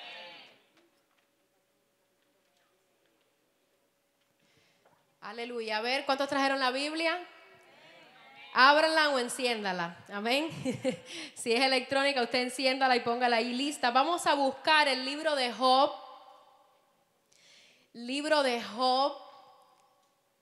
Aleluya. A ver, ¿cuántos trajeron la Biblia? Ábranla o enciéndala. Amén. Si es electrónica, usted enciéndala y póngala ahí lista. Vamos a buscar el libro de Job. Libro de Job.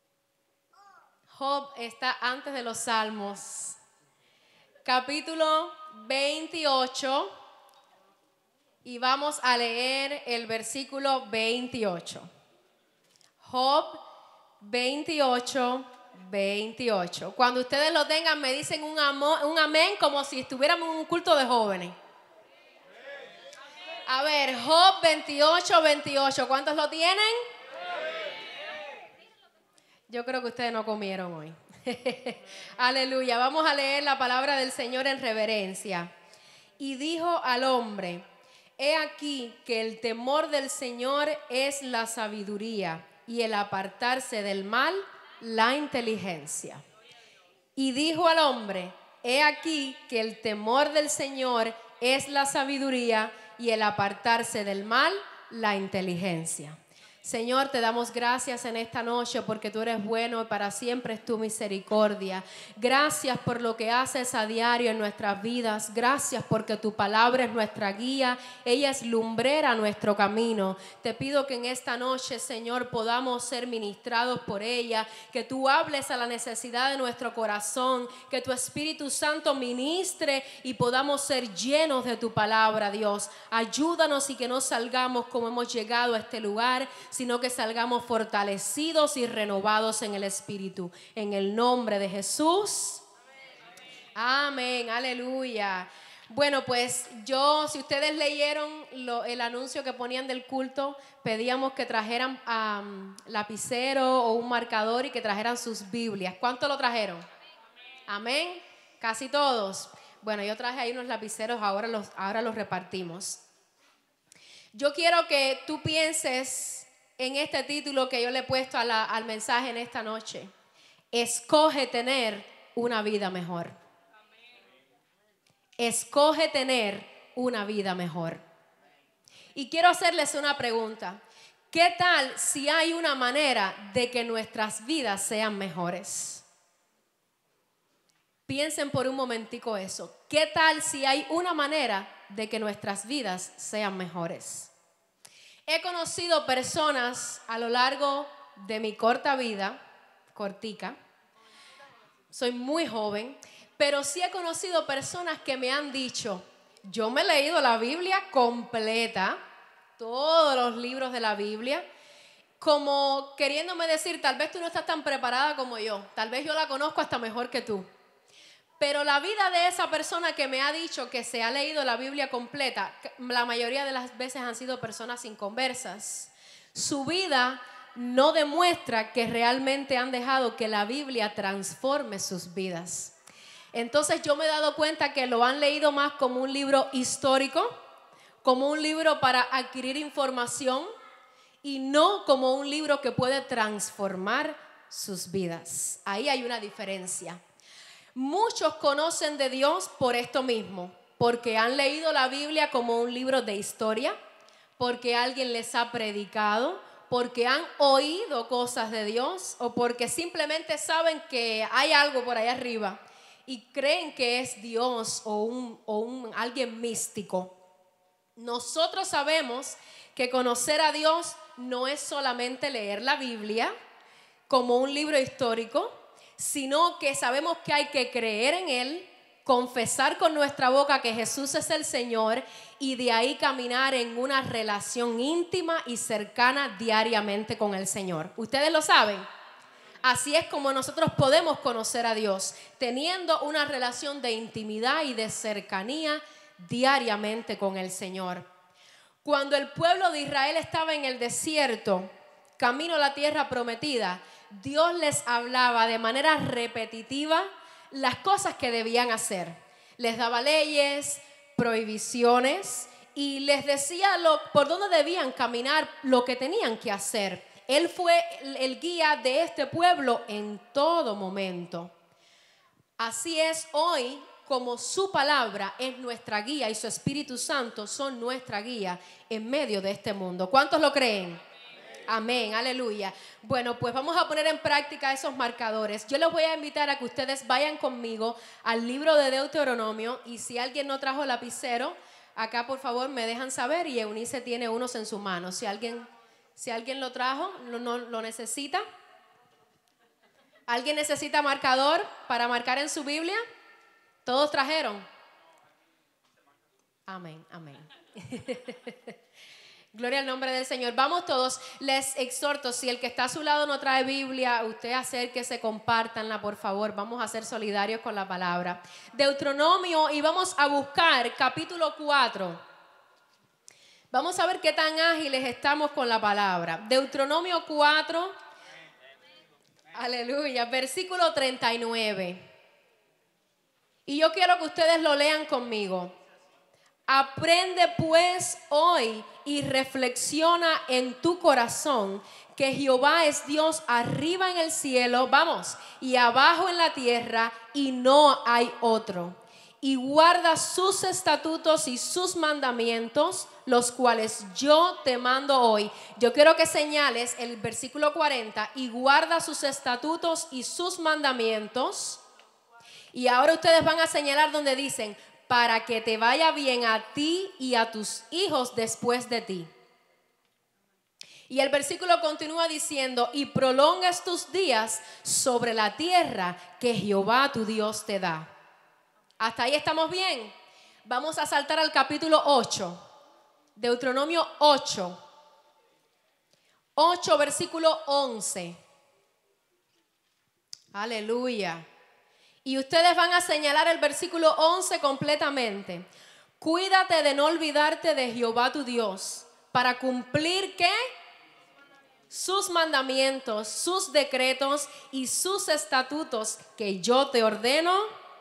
Job está antes de los Salmos. Capítulo 28 y vamos a leer el versículo 28. Job 28, 28. Cuando ustedes lo tengan me dicen un amén como si estuviéramos en un culto de jóvenes. A ver, Job 28, 28. ¿Cuántos lo tienen? Yo creo que ustedes no comieron hoy. Aleluya. Vamos a leer la palabra del Señor en reverencia. Y dijo al hombre: he aquí que el temor del Señor es la sabiduría, y el apartarse del mal, la inteligencia. Y dijo al hombre: he aquí que el temor del Señor es la sabiduría, y el apartarse del mal, la inteligencia. Señor, te damos gracias en esta noche porque tú eres bueno y para siempre es tu misericordia. Gracias por lo que haces a diario en nuestras vidas. Gracias porque tu palabra es nuestra guía. Ella es lumbrera a nuestro camino. Te pido que en esta noche, Señor, podamos ser ministrados por ella. Que tú hables a la necesidad de nuestro corazón. Que tu Espíritu Santo ministre y podamos ser llenos de tu palabra, Dios. Ayúdanos y que no salgamos como hemos llegado a este lugar, sino que salgamos fortalecidos y renovados en el Espíritu. En el nombre de Jesús. Amén. Aleluya. Bueno, pues si ustedes leyeron el anuncio que ponían del culto, pedíamos que trajeran lapicero o un marcador y que trajeran sus Biblias. ¿Cuántos lo trajeron? Amén. Casi todos. Bueno, yo traje ahí unos lapiceros, ahora los repartimos. Yo quiero que tú pienses en este título que yo le he puesto al mensaje en esta noche. Escoge tener una vida mejor. Escoge tener una vida mejor. Y quiero hacerles una pregunta. ¿Qué tal si hay una manera de que nuestras vidas sean mejores? Piensen por un momentico eso. ¿Qué tal si hay una manera de que nuestras vidas sean mejores? He conocido personas a lo largo de mi corta vida, cortica, soy muy joven, pero sí he conocido personas que me han dicho: yo me he leído la Biblia completa, todos los libros de la Biblia, como queriéndome decir, tal vez tú no estás tan preparada como yo, tal vez yo la conozco hasta mejor que tú. Pero la vida de esa persona que me ha dicho que se ha leído la Biblia completa, la mayoría de las veces han sido personas inconversas. Su vida no demuestra que realmente han dejado que la Biblia transforme sus vidas. Entonces yo me he dado cuenta que lo han leído más como un libro histórico, como un libro para adquirir información y no como un libro que puede transformar sus vidas. Ahí hay una diferencia. Muchos conocen de Dios por esto mismo, porque han leído la Biblia como un libro de historia, porque alguien les ha predicado, porque han oído cosas de Dios o porque simplemente saben que hay algo por ahí arriba y creen que es Dios o alguien místico. Nosotros sabemos que conocer a Dios no es solamente leer la Biblia como un libro histórico, sino que sabemos que hay que creer en Él, confesar con nuestra boca que Jesús es el Señor y de ahí caminar en una relación íntima y cercana diariamente con el Señor. ¿Ustedes lo saben? Así es como nosotros podemos conocer a Dios, teniendo una relación de intimidad y de cercanía diariamente con el Señor. Cuando el pueblo de Israel estaba en el desierto, camino a la tierra prometida, Dios les hablaba de manera repetitiva las cosas que debían hacer. Les daba leyes, prohibiciones y les decía por dónde debían caminar, lo que tenían que hacer. Él fue el guía de este pueblo en todo momento. Así es hoy, como su palabra es nuestra guía y su Espíritu Santo son nuestra guía en medio de este mundo. ¿Cuántos lo creen? Amén, aleluya. Bueno, pues vamos a poner en práctica esos marcadores. Yo les voy a invitar a que ustedes vayan conmigo al libro de Deuteronomio y si alguien no trajo lapicero, acá por favor me dejan saber y Eunice tiene unos en su mano. Si alguien lo trajo, no lo necesita. ¿Alguien necesita marcador para marcar en su Biblia? ¿Todos trajeron? Amén, amén. Gloria al nombre del Señor. Vamos todos, les exhorto, si el que está a su lado no trae Biblia, usted acérquese, compártanla, por favor. Vamos a ser solidarios con la palabra. Deuteronomio, y vamos a buscar capítulo 4. Vamos a ver qué tan ágiles estamos con la palabra. Deuteronomio 4, aleluya, versículo 39. Y yo quiero que ustedes lo lean conmigo. Aprende pues hoy y reflexiona en tu corazón que Jehová es Dios arriba en el cielo, vamos, y abajo en la tierra, y no hay otro. Y guarda sus estatutos y sus mandamientos, los cuales yo te mando hoy. Yo quiero que señales el versículo 40, y guarda sus estatutos y sus mandamientos. Y ahora ustedes van a señalar donde dicen, para que te vaya bien a ti y a tus hijos después de ti. Y el versículo continúa diciendo, y prolongas tus días sobre la tierra que Jehová tu Dios te da. ¿Hasta ahí estamos bien? Vamos a saltar al capítulo 8, Deuteronomio 8, versículo 11. Aleluya. Y ustedes van a señalar el versículo 11 completamente. Cuídate de no olvidarte de Jehová tu Dios, para cumplir ¿qué? Sus mandamientos, sus decretos y sus estatutos que yo te ordeno.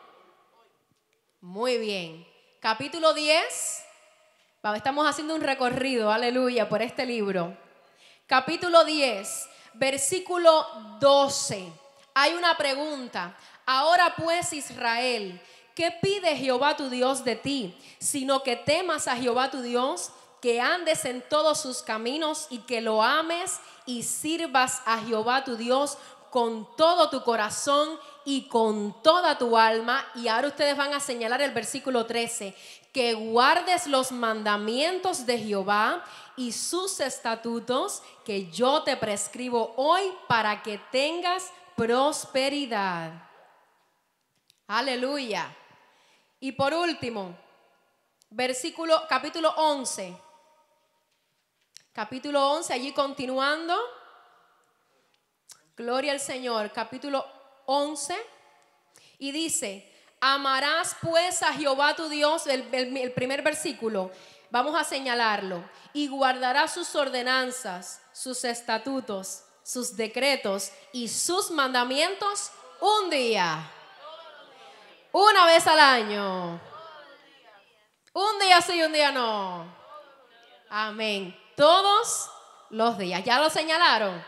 Muy bien. Capítulo 10. Estamos haciendo un recorrido, aleluya, por este libro. Capítulo 10, versículo 12. Hay una pregunta. Ahora pues, Israel, ¿qué pide Jehová tu Dios de ti? Sino que temas a Jehová tu Dios, que andes en todos sus caminos y que lo ames y sirvas a Jehová tu Dios con todo tu corazón y con toda tu alma. Y ahora ustedes van a señalar el versículo 13, que guardes los mandamientos de Jehová y sus estatutos que yo te prescribo hoy para que tengas prosperidad. Aleluya. Y por último, capítulo 11. Capítulo 11, allí continuando. Gloria al Señor. Capítulo 11. Y dice, amarás pues a Jehová tu Dios, el primer versículo. Vamos a señalarlo. Y guardarás sus ordenanzas, sus estatutos, sus decretos y sus mandamientos un día. Una vez al año. Un día sí, un día no. Amén. Todos los días. ¿Ya lo señalaron?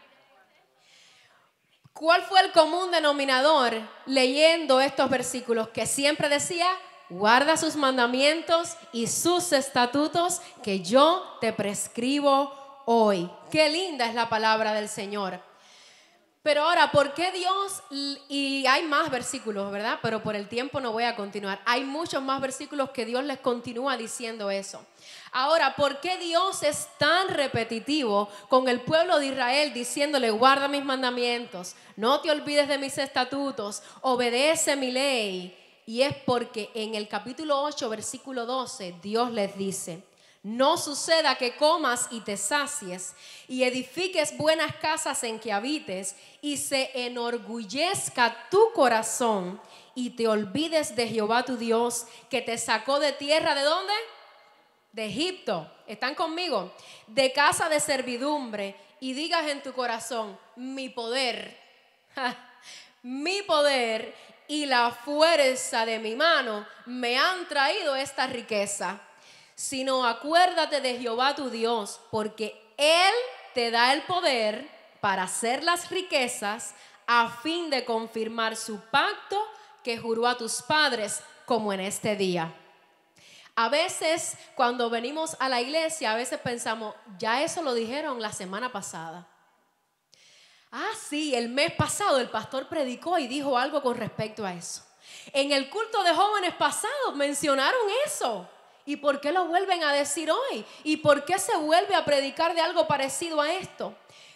¿Cuál fue el común denominador leyendo estos versículos? Que siempre decía, guarda sus mandamientos y sus estatutos que yo te prescribo hoy. Qué linda es la palabra del Señor. Pero ahora, ¿por qué Dios? Y hay más versículos, ¿verdad? Pero por el tiempo no voy a continuar. Hay muchos más versículos que Dios les continúa diciendo eso. Ahora, ¿por qué Dios es tan repetitivo con el pueblo de Israel diciéndole, guarda mis mandamientos, no te olvides de mis estatutos, obedece mi ley? Y es porque en el capítulo 8, versículo 12, Dios les dice, no suceda que comas y te sacies y edifiques buenas casas en que habites y se enorgullezca tu corazón y te olvides de Jehová tu Dios que te sacó de tierra, ¿de dónde? De Egipto. ¿Están conmigo? De casa de servidumbre y digas en tu corazón, mi poder, mi poder y la fuerza de mi mano me han traído esta riqueza. Sino acuérdate de Jehová tu Dios, porque Él te da el poder para hacer las riquezas a fin de confirmar su pacto que juró a tus padres como en este día. A veces cuando venimos a la iglesia, a veces pensamos, ya eso lo dijeron la semana pasada. Ah, sí, el mes pasado el pastor predicó y dijo algo con respecto a eso. En el culto de jóvenes pasado mencionaron eso. ¿Y por qué lo vuelven a decir hoy? ¿Y por qué se vuelve a predicar de algo parecido a esto?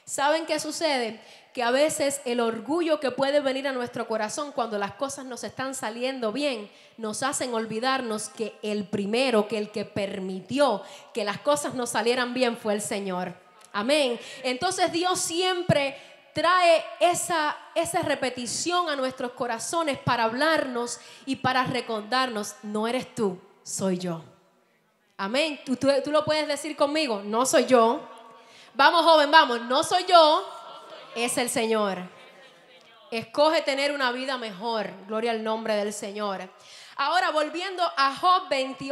¿Saben qué sucede? Que a veces el orgullo que puede venir a nuestro corazón cuando las cosas nos están saliendo bien, nos hacen olvidarnos que el primero, que el que permitió que las cosas nos salieran bien fue el Señor. Amén. Entonces Dios siempre trae esa repetición a nuestros corazones para hablarnos y para recordarnos, no eres tú, soy yo. Amén. Tú lo puedes decir conmigo, no soy yo. Vamos, joven, vamos, no soy yo, es el Señor. Escoge tener una vida mejor. Gloria al nombre del Señor. Ahora, volviendo a Job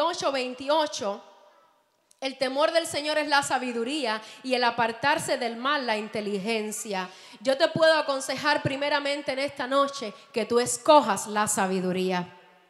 28:28. El temor del Señor es la sabiduría y el apartarse del mal la inteligencia. Yo te puedo aconsejar primeramente en esta noche que tú escojas la sabiduría.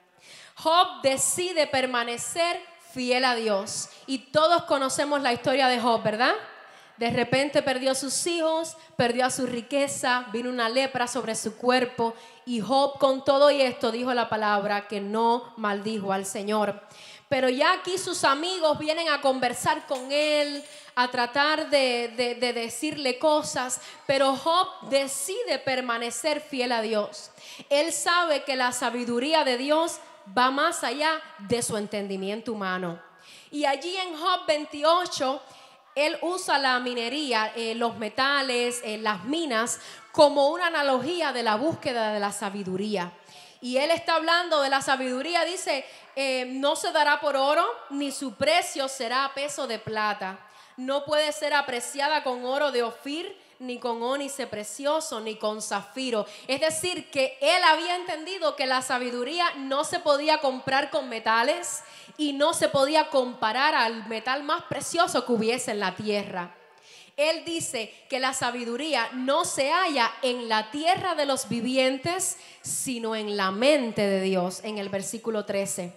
Job decide permanecer fiel a Dios y todos conocemos la historia de Job, ¿verdad? De repente perdió a sus hijos, perdió a su riqueza, vino una lepra sobre su cuerpo y Job con todo y esto dijo la palabra que no maldijo al Señor. Pero ya aquí sus amigos vienen a conversar con él, a tratar de decirle cosas, pero Job decide permanecer fiel a Dios. Él sabe que la sabiduría de Dios va más allá de su entendimiento humano. Y allí en Job 28, él usa la minería, los metales, las minas, como una analogía de la búsqueda de la sabiduría. Y él está hablando de la sabiduría, dice, no se dará por oro, ni su precio será a peso de plata. No puede ser apreciada con oro de Ofir, ni con ónice precioso, ni con zafiro. Es decir, que él había entendido que la sabiduría no se podía comprar con metales y no se podía comparar al metal más precioso que hubiese en la tierra. Él dice que la sabiduría no se halla en la tierra de los vivientes, sino en la mente de Dios, en el versículo 13.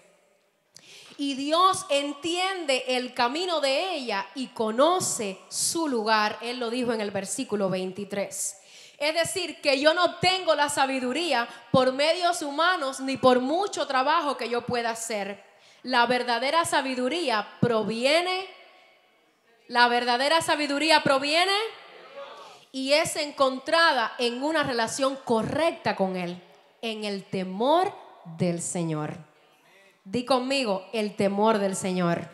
Y Dios entiende el camino de ella y conoce su lugar. Él lo dijo en el versículo 23. Es decir, que yo no tengo la sabiduría por medios humanos ni por mucho trabajo que yo pueda hacer. La verdadera sabiduría proviene y es encontrada en una relación correcta con Él, en el temor del Señor. Di conmigo, el temor del Señor.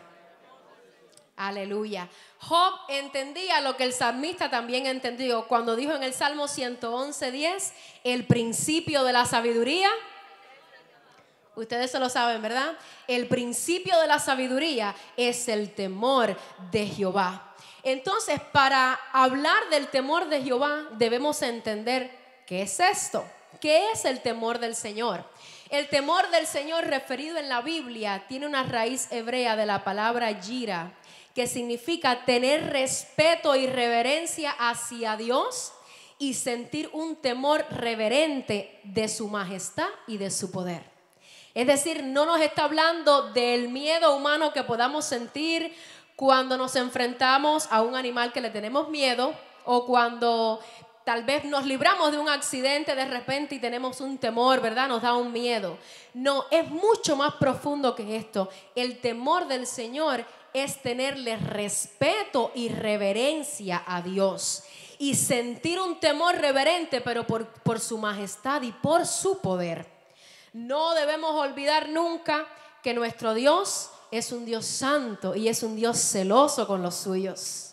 Aleluya. Job entendía lo que el salmista también entendió cuando dijo en el Salmo 111:10, el principio de la sabiduría. Ustedes se lo saben, ¿verdad? El principio de la sabiduría es el temor de Jehová. Entonces, para hablar del temor de Jehová, debemos entender qué es esto. ¿Qué es el temor del Señor? El temor del Señor referido en la Biblia tiene una raíz hebrea de la palabra yira, que significa tener respeto y reverencia hacia Dios y sentir un temor reverente de su majestad y de su poder. Es decir, no nos está hablando del miedo humano que podamos sentir cuando nos enfrentamos a un animal que le tenemos miedo o cuando tal vez nos libramos de un accidente de repente y tenemos un temor, ¿verdad? Nos da un miedo. No, es mucho más profundo que esto. El temor del Señor es tenerle respeto y reverencia a Dios y sentir un temor reverente, pero por su majestad y por su poder. No debemos olvidar nunca que nuestro Dios es un Dios santo y es un Dios celoso con los suyos.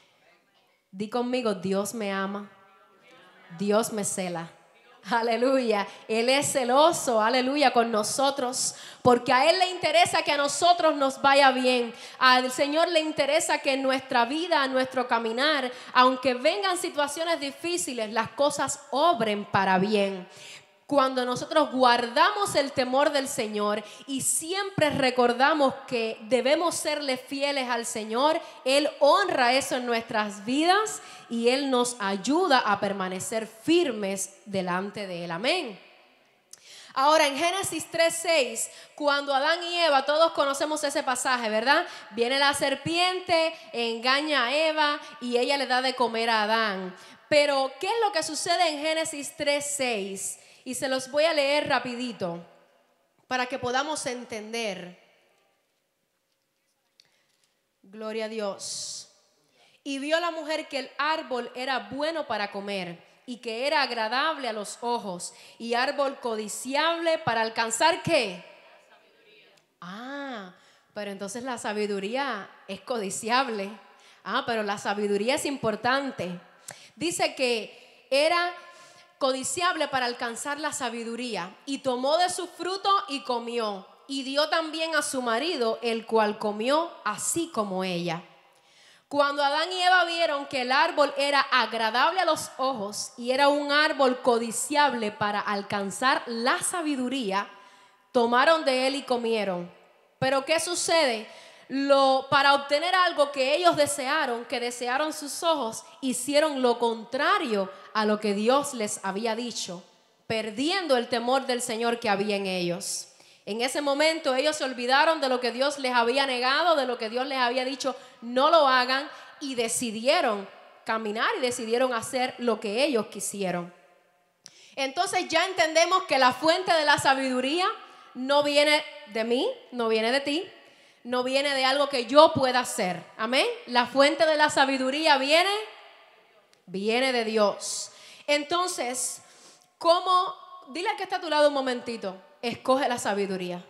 Di conmigo, Dios me ama, Dios me cela. Aleluya, Él es celoso, aleluya, con nosotros, porque a Él le interesa que a nosotros nos vaya bien. Al Señor le interesa que en nuestra vida, en nuestro caminar, aunque vengan situaciones difíciles, las cosas obren para bien. Cuando nosotros guardamos el temor del Señor y siempre recordamos que debemos serle fieles al Señor, Él honra eso en nuestras vidas y Él nos ayuda a permanecer firmes delante de Él. Amén. Ahora en Génesis 3:6, cuando Adán y Eva, todos conocemos ese pasaje, ¿verdad? Viene la serpiente, engaña a Eva y ella le da de comer a Adán. Pero ¿qué es lo que sucede en Génesis 3:6? Y se los voy a leer rapidito para que podamos entender. Gloria a Dios. Y vio la mujer que el árbol era bueno para comer y que era agradable a los ojos y árbol codiciable para alcanzar ¿qué? Ah, pero entonces la sabiduría es codiciable. Ah, pero la sabiduría es importante. Dice que era codiciable para alcanzar la sabiduría y tomó de su fruto y comió y dio también a su marido, el cual comió así como ella. Cuando Adán y Eva vieron que el árbol era agradable a los ojos y era un árbol codiciable para alcanzar la sabiduría, tomaron de él y comieron. Pero ¿qué sucede? Para obtener algo que ellos desearon, que desearon sus ojos, hicieron lo contrario a lo que Dios les había dicho, perdiendo el temor del Señor que había en ellos. En ese momento ellos se olvidaron de lo que Dios les había negado, de lo que Dios les había dicho, no lo hagan, y decidieron caminar y decidieron hacer lo que ellos quisieron. Entonces ya entendemos que la fuente de la sabiduría no viene de mí, no viene de ti, no viene de algo que yo pueda hacer. Amén. La fuente de la sabiduría viene de Dios. Entonces, ¿cómo? Dile al que está a tu lado un momentito. Escoge la sabiduría.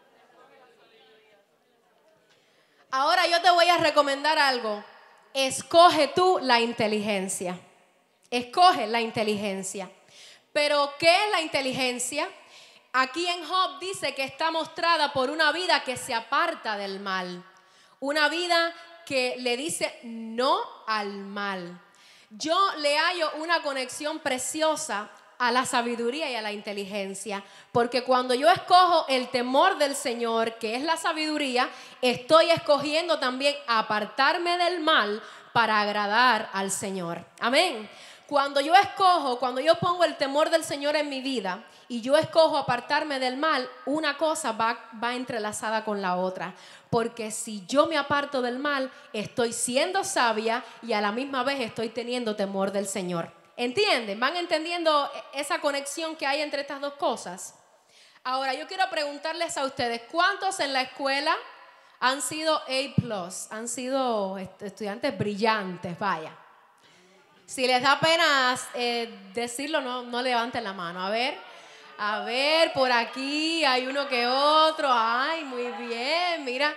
Ahora yo te voy a recomendar algo. Escoge tú la inteligencia. Escoge la inteligencia. Pero ¿qué es la inteligencia? Aquí en Job dice que está mostrada por una vida que se aparta del mal. Una vida que le dice no al mal. Yo le hallo una conexión preciosa a la sabiduría y a la inteligencia, porque cuando yo escojo el temor del Señor, que es la sabiduría, estoy escogiendo también apartarme del mal para agradar al Señor. Amén. Cuando yo pongo el temor del Señor en mi vida y yo escojo apartarme del mal, una cosa va entrelazada con la otra. Porque si yo me aparto del mal, estoy siendo sabia y a la misma vez estoy teniendo temor del Señor. ¿Entienden? ¿Van entendiendo esa conexión que hay entre estas dos cosas? Ahora yo quiero preguntarles a ustedes, ¿cuántos en la escuela han sido A+? Han sido estudiantes brillantes, vaya. Si les da pena decirlo, no levanten la mano. A ver, por aquí hay uno que otro. Ay, muy bien, mira.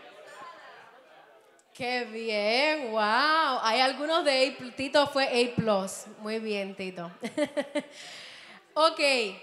Qué bien, wow. Hay algunos de A+. Tito fue A+. Muy bien, Tito. Ok.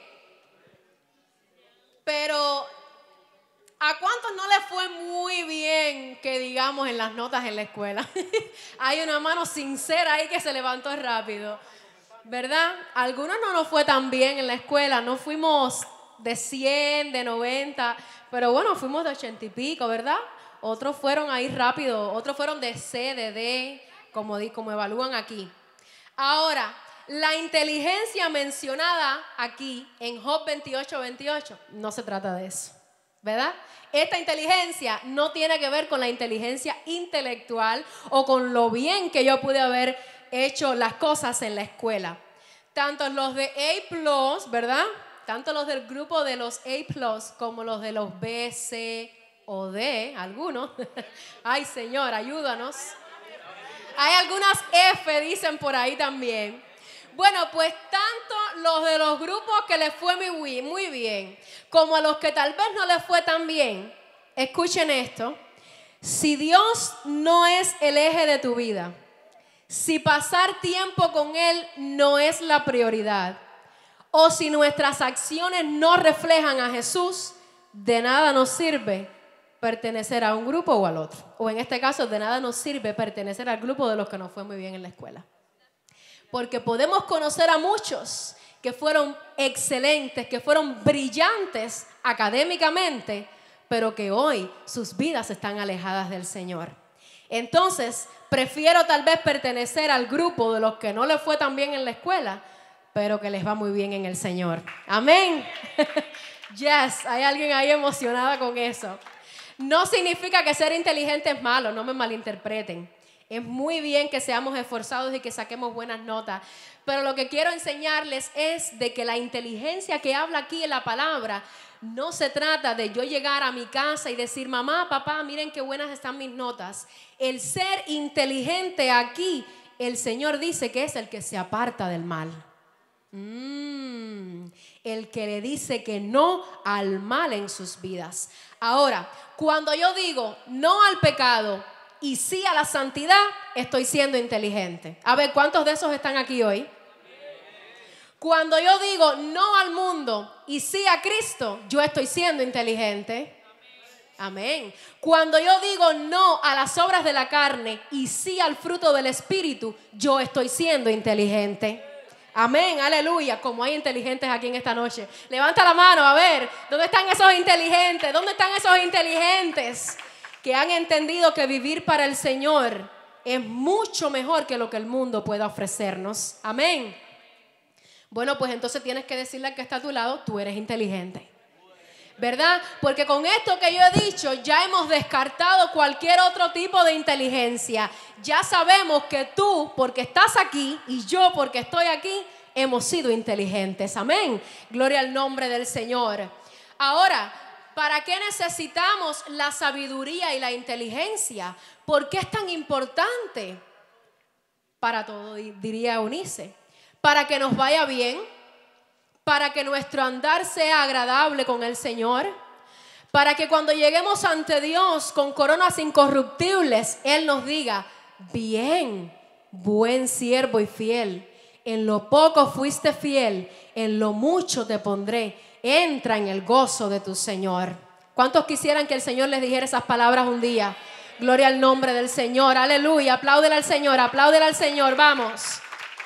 Pero ¿a cuántos no les fue muy bien, que digamos, en las notas en la escuela? Hay una mano sincera ahí que se levantó rápido, ¿verdad? A algunos no nos fue tan bien en la escuela, no fuimos de 100, de 90, pero bueno, fuimos de 80 y pico, ¿verdad? Otros fueron ahí rápido, otros fueron de C, de D, como evalúan aquí. Ahora, la inteligencia mencionada aquí en Job 28:28, no se trata de eso, ¿verdad? Esta inteligencia no tiene que ver con la inteligencia intelectual o con lo bien que yo pude haber hecho las cosas en la escuela. Tanto los de A+, ¿verdad? Tanto los del grupo de los A+, como los de los B, C o D, algunos. Ay, Señor, ayúdanos. Hay algunas F, dicen por ahí también. Bueno, pues tanto los de los grupos que les fue muy bien, como a los que tal vez no les fue tan bien, escuchen esto. Si Dios no es el eje de tu vida, si pasar tiempo con Él no es la prioridad, o si nuestras acciones no reflejan a Jesús, de nada nos sirve pertenecer a un grupo o al otro. O en este caso, de nada nos sirve pertenecer al grupo de los que nos fue muy bien en la escuela. Porque podemos conocer a muchos que fueron excelentes, que fueron brillantes académicamente, pero que hoy sus vidas están alejadas del Señor. Entonces, prefiero tal vez pertenecer al grupo de los que no les fue tan bien en la escuela, pero que les va muy bien en el Señor. Amén. Yes, hay alguien ahí emocionada con eso. No significa que ser inteligente es malo, no me malinterpreten. Es muy bien que seamos esforzados y que saquemos buenas notas. Pero lo que quiero enseñarles es de que la inteligencia que habla aquí en la palabra no se trata de yo llegar a mi casa y decir, mamá, papá, miren qué buenas están mis notas. El ser inteligente aquí, el Señor dice que es el que se aparta del mal. El que le dice que no al mal en sus vidas. Ahora, cuando yo digo no al pecado y sí a la santidad, estoy siendo inteligente. A ver, ¿cuántos de esos están aquí hoy? Cuando yo digo no al mundo y sí a Cristo, yo estoy siendo inteligente. Amén. Cuando yo digo no a las obras de la carne y sí al fruto del Espíritu, yo estoy siendo inteligente. Amén, aleluya. Como hay inteligentes aquí en esta noche. Levanta la mano, a ver, ¿dónde están esos inteligentes? ¿Dónde están esos inteligentes que han entendido que vivir para el Señor es mucho mejor que lo que el mundo pueda ofrecernos? Amén. Bueno, pues entonces tienes que decirle al que está a tu lado, tú eres inteligente, ¿verdad? Porque con esto que yo he dicho, ya hemos descartado cualquier otro tipo de inteligencia. Ya sabemos que tú, porque estás aquí, y yo, porque estoy aquí, hemos sido inteligentes. Amén. Gloria al nombre del Señor. Ahora, ¿para qué necesitamos la sabiduría y la inteligencia? ¿Por qué es tan importante? Para todo, diría Eunice. Para que nos vaya bien, para que nuestro andar sea agradable con el Señor, para que cuando lleguemos ante Dios con coronas incorruptibles, Él nos diga, bien, buen siervo y fiel, en lo poco fuiste fiel, en lo mucho te pondré, entra en el gozo de tu Señor. ¿Cuántos quisieran que el Señor les dijera esas palabras un día? Gloria al nombre del Señor, aleluya, apláudele al Señor, vamos.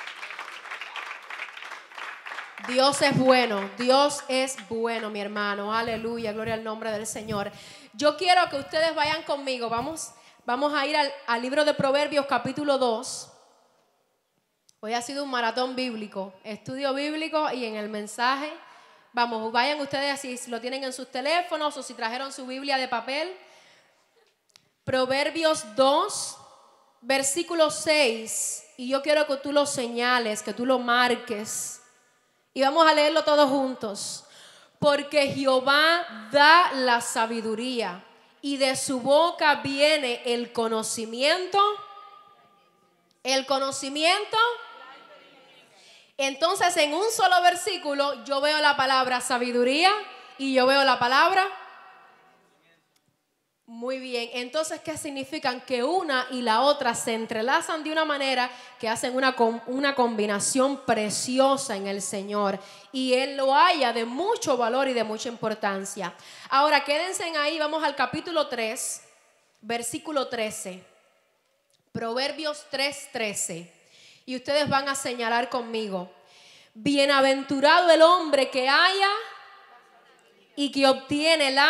Dios es bueno, mi hermano, aleluya, gloria al nombre del Señor. Yo quiero que ustedes vayan conmigo, vamos a ir al libro de Proverbios capítulo 2. Hoy ha sido un maratón bíblico, estudio bíblico y en el mensaje, vayan ustedes si lo tienen en sus teléfonos o si trajeron su Biblia de papel. Proverbios 2, versículo 6, y yo quiero que tú lo señales, que tú lo marques. Y vamos a leerlo todos juntos. Porque Jehová da la sabiduría y de su boca viene el conocimiento. El conocimiento. Entonces en un solo versículo yo veo la palabra sabiduría y yo veo la palabra. Muy bien, entonces ¿qué significan? Que una y la otra se entrelazan de una manera que hacen una combinación preciosa en el Señor y Él lo halla de mucho valor y de mucha importancia. Ahora quédense ahí, vamos al capítulo 3, versículo 13, Proverbios 3:13, y ustedes van a señalar conmigo, bienaventurado el hombre que haya y que obtiene la...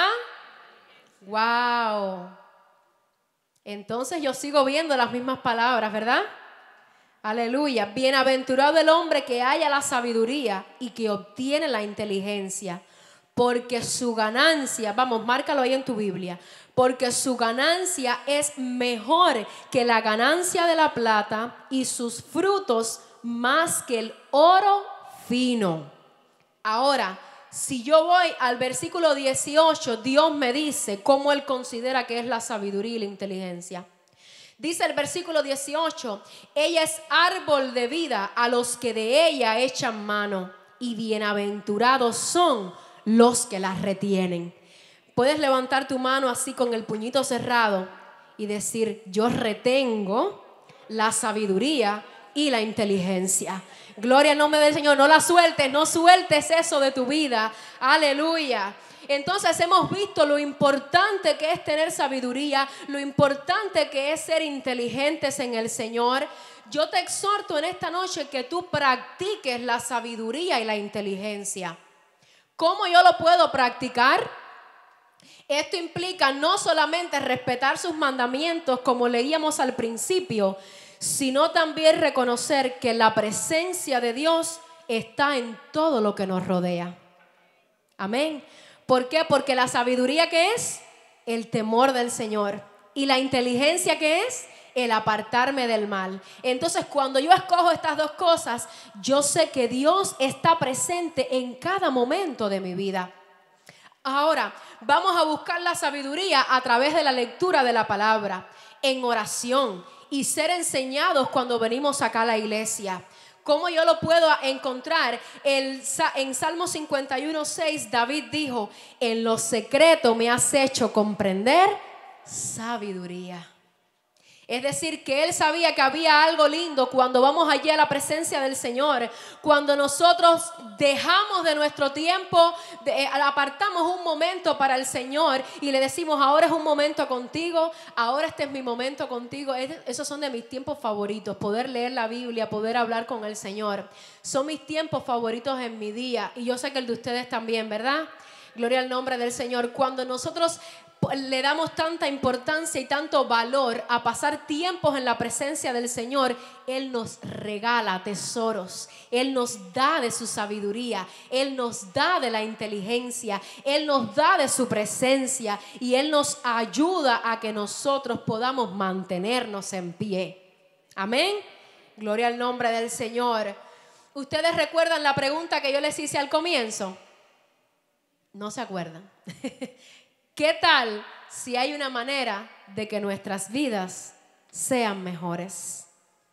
Wow. Entonces yo sigo viendo las mismas palabras, ¿verdad? Aleluya. Bienaventurado el hombre que haya la sabiduría y que obtiene la inteligencia, porque su ganancia, márcalo ahí en tu Biblia, porque su ganancia es mejor que la ganancia de la plata y sus frutos más que el oro fino. Ahora, si yo voy al versículo 18, Dios me dice cómo Él considera que es la sabiduría y la inteligencia. Dice el versículo 18, ella es árbol de vida a los que de ella echan mano, y bienaventurados son los que la retienen. Puedes levantar tu mano así con el puñito cerrado y decir, yo retengo la sabiduría y la inteligencia. Gloria al nombre del Señor. No la sueltes, no sueltes eso de tu vida. Aleluya. Entonces hemos visto lo importante que es tener sabiduría, lo importante que es ser inteligentes en el Señor. Yo te exhorto en esta noche que tú practiques la sabiduría y la inteligencia. ¿Cómo yo lo puedo practicar? Esto implica no solamente respetar sus mandamientos como leíamos al principio, sino también reconocer que la presencia de Dios está en todo lo que nos rodea. Amén. ¿Por qué? Porque la sabiduría, ¿qué es? El temor del Señor. Y la inteligencia, ¿qué es? el apartarme del mal. Entonces, cuando yo escojo estas dos cosas, yo sé que Dios está presente en cada momento de mi vida. Ahora, vamos a buscar la sabiduría a través de la lectura de la palabra, en oración y ser enseñados cuando venimos acá a la iglesia. ¿Cómo yo lo puedo encontrar? En Salmo 51:6, David dijo: en lo secreto me has hecho comprender sabiduría. Es decir, que él sabía que había algo lindo cuando vamos allí a la presencia del Señor. Cuando nosotros dejamos de nuestro tiempo, apartamos un momento para el Señor y le decimos: ahora es un momento contigo, ahora este es mi momento contigo. Esos son de mis tiempos favoritos, poder leer la Biblia, poder hablar con el Señor. Son mis tiempos favoritos en mi día, y yo sé que el de ustedes también, ¿verdad? Gloria al nombre del Señor. Cuando nosotros le damos tanta importancia y tanto valor a pasar tiempos en la presencia del Señor, Él nos regala tesoros, Él nos da de su sabiduría, Él nos da de la inteligencia, Él nos da de su presencia y Él nos ayuda a que nosotros podamos mantenernos en pie. Amén. Gloria al nombre del Señor. ¿Ustedes recuerdan la pregunta que yo les hice al comienzo? ¿No se acuerdan? ¿Qué tal si hay una manera de que nuestras vidas sean mejores?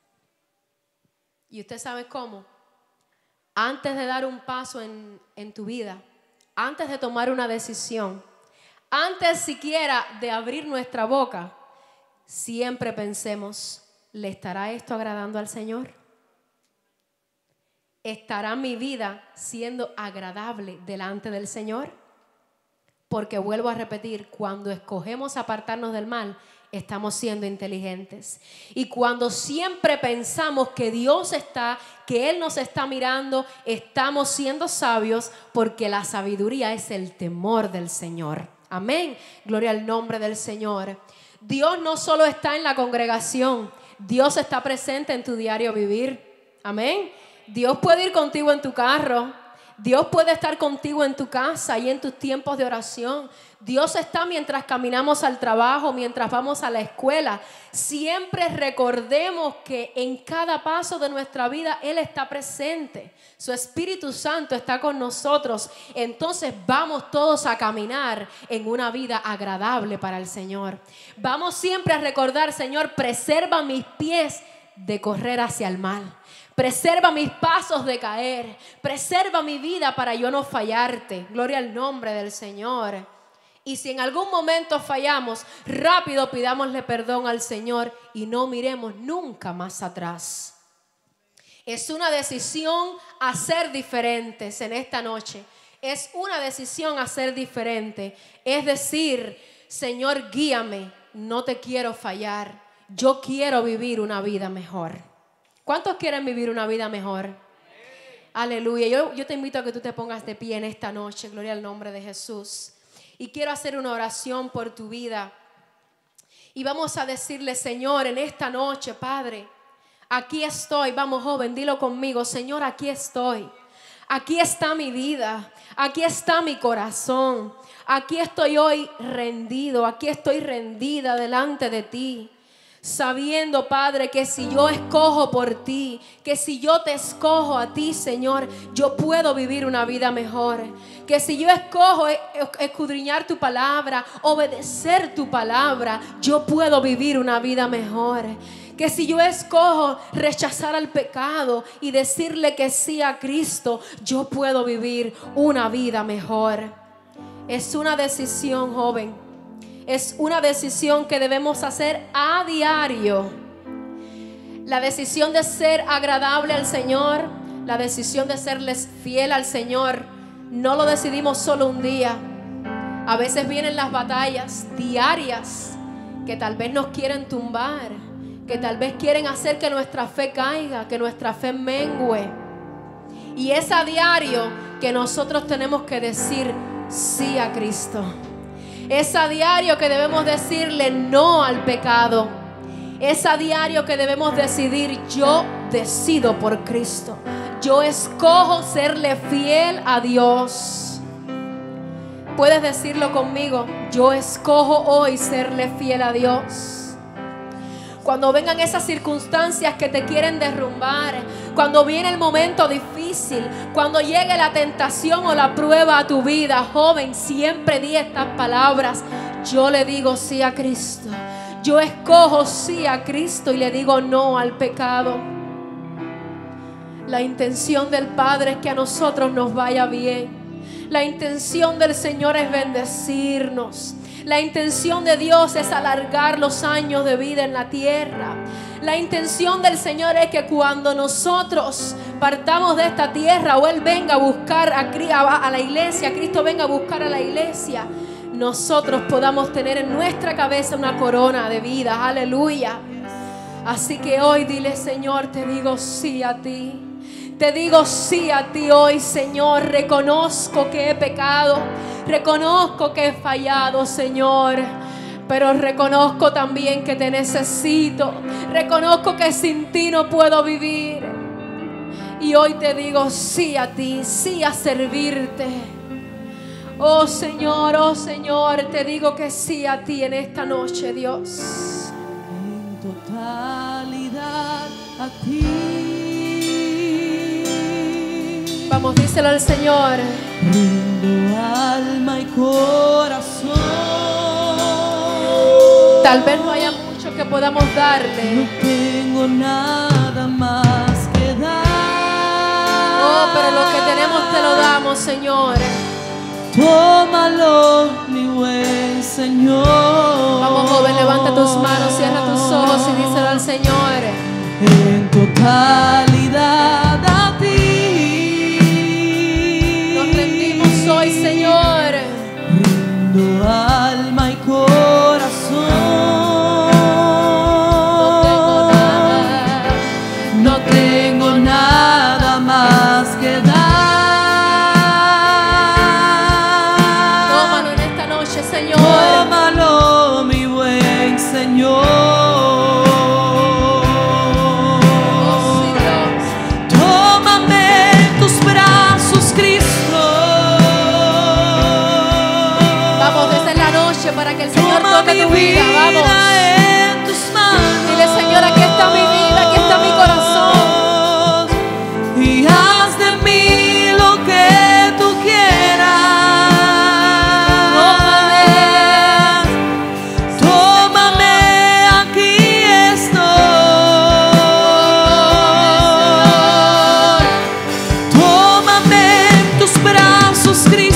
¿Y usted sabe cómo? Antes de dar un paso en tu vida, antes de tomar una decisión, antes siquiera de abrir nuestra boca, siempre pensemos: ¿le estará esto agradando al Señor? ¿Estará mi vida siendo agradable delante del Señor? Porque vuelvo a repetir, cuando escogemos apartarnos del mal, estamos siendo inteligentes. Y cuando siempre pensamos que Dios está, que Él nos está mirando, estamos siendo sabios, porque la sabiduría es el temor del Señor. Amén. Gloria al nombre del Señor. Dios no solo está en la congregación, Dios está presente en tu diario vivir. Amén. Dios puede ir contigo en tu carro. Dios puede estar contigo en tu casa y en tus tiempos de oración. Dios está mientras caminamos al trabajo, mientras vamos a la escuela. Siempre recordemos que en cada paso de nuestra vida Él está presente. Su Espíritu Santo está con nosotros. Entonces vamos todos a caminar en una vida agradable para el Señor. Vamos siempre a recordar: Señor, preserva mis pies de correr hacia el mal. Preserva mis pasos de caer. Preserva mi vida para yo no fallarte. Gloria al nombre del Señor. Y si en algún momento fallamos, rápido pidámosle perdón al Señor y no miremos nunca más atrás. Es una decisión a ser diferentes en esta noche. Es una decisión a ser diferente. Es decir: Señor, guíame, no te quiero fallar. Yo quiero vivir una vida mejor. ¿Cuántos quieren vivir una vida mejor? Aleluya. Yo te invito a que tú te pongas de pie en esta noche. Gloria al nombre de Jesús. Y quiero hacer una oración por tu vida. Y vamos a decirle: Señor, en esta noche, Padre, aquí estoy. Vamos, joven, dilo conmigo: Señor, aquí estoy. Aquí está mi vida. Aquí está mi corazón. Aquí estoy hoy rendido. Aquí estoy rendida delante de ti. Sabiendo, Padre, que si yo escojo por ti, que si yo te escojo a ti, Señor, yo puedo vivir una vida mejor. Que si yo escojo escudriñar tu palabra, obedecer tu palabra, yo puedo vivir una vida mejor. Que si yo escojo rechazar al pecado y decirle que sí a Cristo, yo puedo vivir una vida mejor. Es una decisión, joven. Es una decisión que debemos hacer a diario. La decisión de ser agradable al Señor, la decisión de serles fiel al Señor, no lo decidimos solo un día. A veces vienen las batallas diarias que tal vez nos quieren tumbar, que tal vez quieren hacer que nuestra fe caiga, que nuestra fe mengue. Y es a diario que nosotros tenemos que decir sí a Cristo. Es a diario que debemos decirle no al pecado. Es a diario que debemos decidir: yo decido por Cristo. Yo escojo serle fiel a Dios. Puedes decirlo conmigo: yo escojo hoy serle fiel a Dios. Cuando vengan esas circunstancias que te quieren derrumbar, cuando viene el momento difícil, cuando llegue la tentación o la prueba a tu vida, joven, siempre di estas palabras: yo le digo sí a Cristo, yo escojo sí a Cristo y le digo no al pecado. La intención del Padre es que a nosotros nos vaya bien. La intención del Señor es bendecirnos. La intención de Dios es alargar los años de vida en la tierra. La intención del Señor es que cuando nosotros partamos de esta tierra o Él venga a buscar a la iglesia, Cristo venga a buscar a la iglesia, nosotros podamos tener en nuestra cabeza una corona de vida. Aleluya. Así que hoy dile: Señor, te digo sí a ti. Te digo sí a ti hoy, Señor. Reconozco que he pecado, reconozco que he fallado, Señor, pero reconozco también que te necesito. Reconozco que sin ti no puedo vivir. Y hoy te digo sí a ti, sí a servirte. Oh Señor, te digo que sí a ti en esta noche, Dios. En totalidad a ti. Vamos, díselo al Señor. Rindo alma y corazón. Tal vez no haya mucho que podamos darle. No tengo nada más que dar. Oh, pero lo que tenemos te lo damos, Señor. Tómalo, mi buen Señor. Vamos, joven, levanta tus manos, cierra tus ojos y díselo al Señor. En totalidad a ti. Hoy, Señor, rindo alma y corazón. No tengo nada más que dar. Tómalo en esta noche, Señor. Tómalo, mi buen Señor. Oh, sí, Dios. Tómame en tus brazos, Cristo. Para que el Señor toque tu vida. Vamos. Dile: Señor, aquí está mi vida, aquí está mi corazón. Y haz de mí lo que tú quieras. Tómame, aquí estoy. Tómame en tus brazos, Cristo.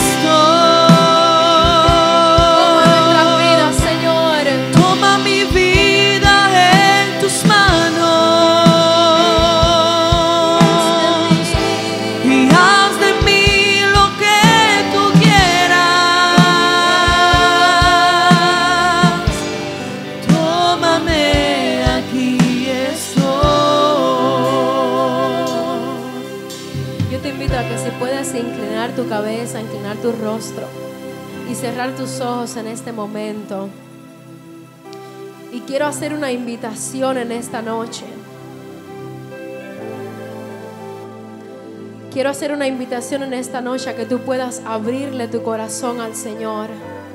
Inclinar tu cabeza, inclinar tu rostro y cerrar tus ojos en este momento. Y quiero hacer una invitación en esta noche. Quiero hacer una invitación en esta noche a que tú puedas abrirle tu corazón al Señor.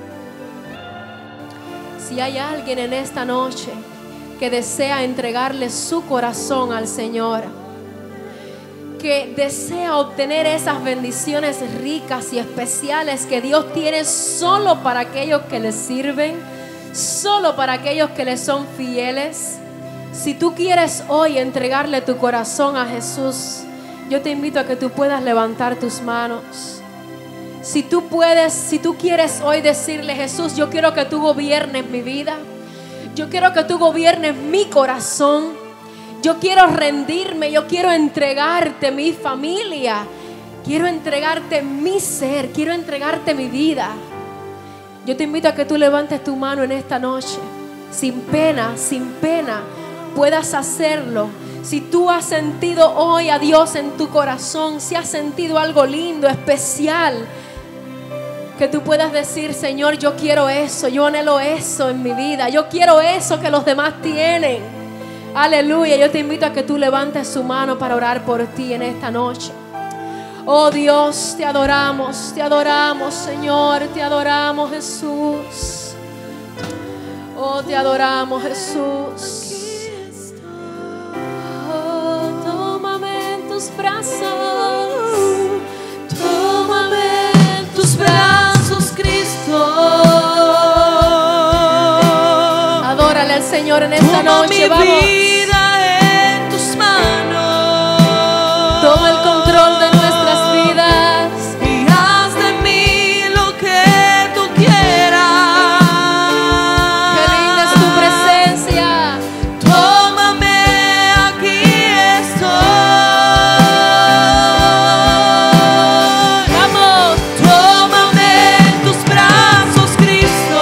Si hay alguien en esta noche que desea entregarle su corazón al Señor, que desea obtener esas bendiciones ricas y especiales que Dios tiene solo para aquellos que le sirven, solo para aquellos que le son fieles. Si tú quieres hoy entregarle tu corazón a Jesús, yo te invito a que tú puedas levantar tus manos. Si tú quieres hoy decirle: Jesús, yo quiero que tú gobiernes mi vida, yo quiero que tú gobiernes mi corazón. Yo quiero rendirme, yo quiero entregarte mi familia, quiero entregarte mi ser, quiero entregarte mi vida. Yo te invito a que tú levantes tu mano en esta noche, sin pena, puedas hacerlo. Si tú has sentido hoy a Dios en tu corazón, si has sentido algo lindo, especial, que tú puedas decir: Señor, yo quiero eso, yo anhelo eso en mi vida, yo quiero eso que los demás tienen. Aleluya. Yo te invito a que tú levantes tu mano para orar por ti en esta noche. Oh Dios, te adoramos, Señor, te adoramos, Jesús. Oh, te adoramos, Jesús. Tómame en tus brazos, Cristo. Adórale al Señor en esta Toma noche. mi Vamos. vida en tus manos. Toma el control de nuestras vidas. Y haz de mí lo que tú quieras. Qué linda es tu presencia. Tómame, aquí estoy. Vamos. Tómame en tus brazos, Cristo.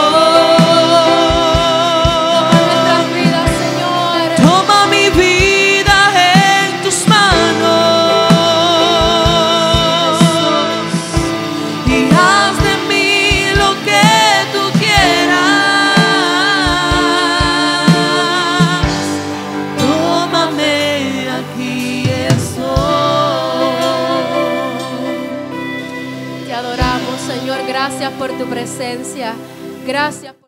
Nuestras vidas, Señor. Toma mi vida en tus manos. Y haz de mí lo que tú quieras. Tómame, aquí estoy. Te adoramos, Señor. Gracias por tu presencia. Gracias.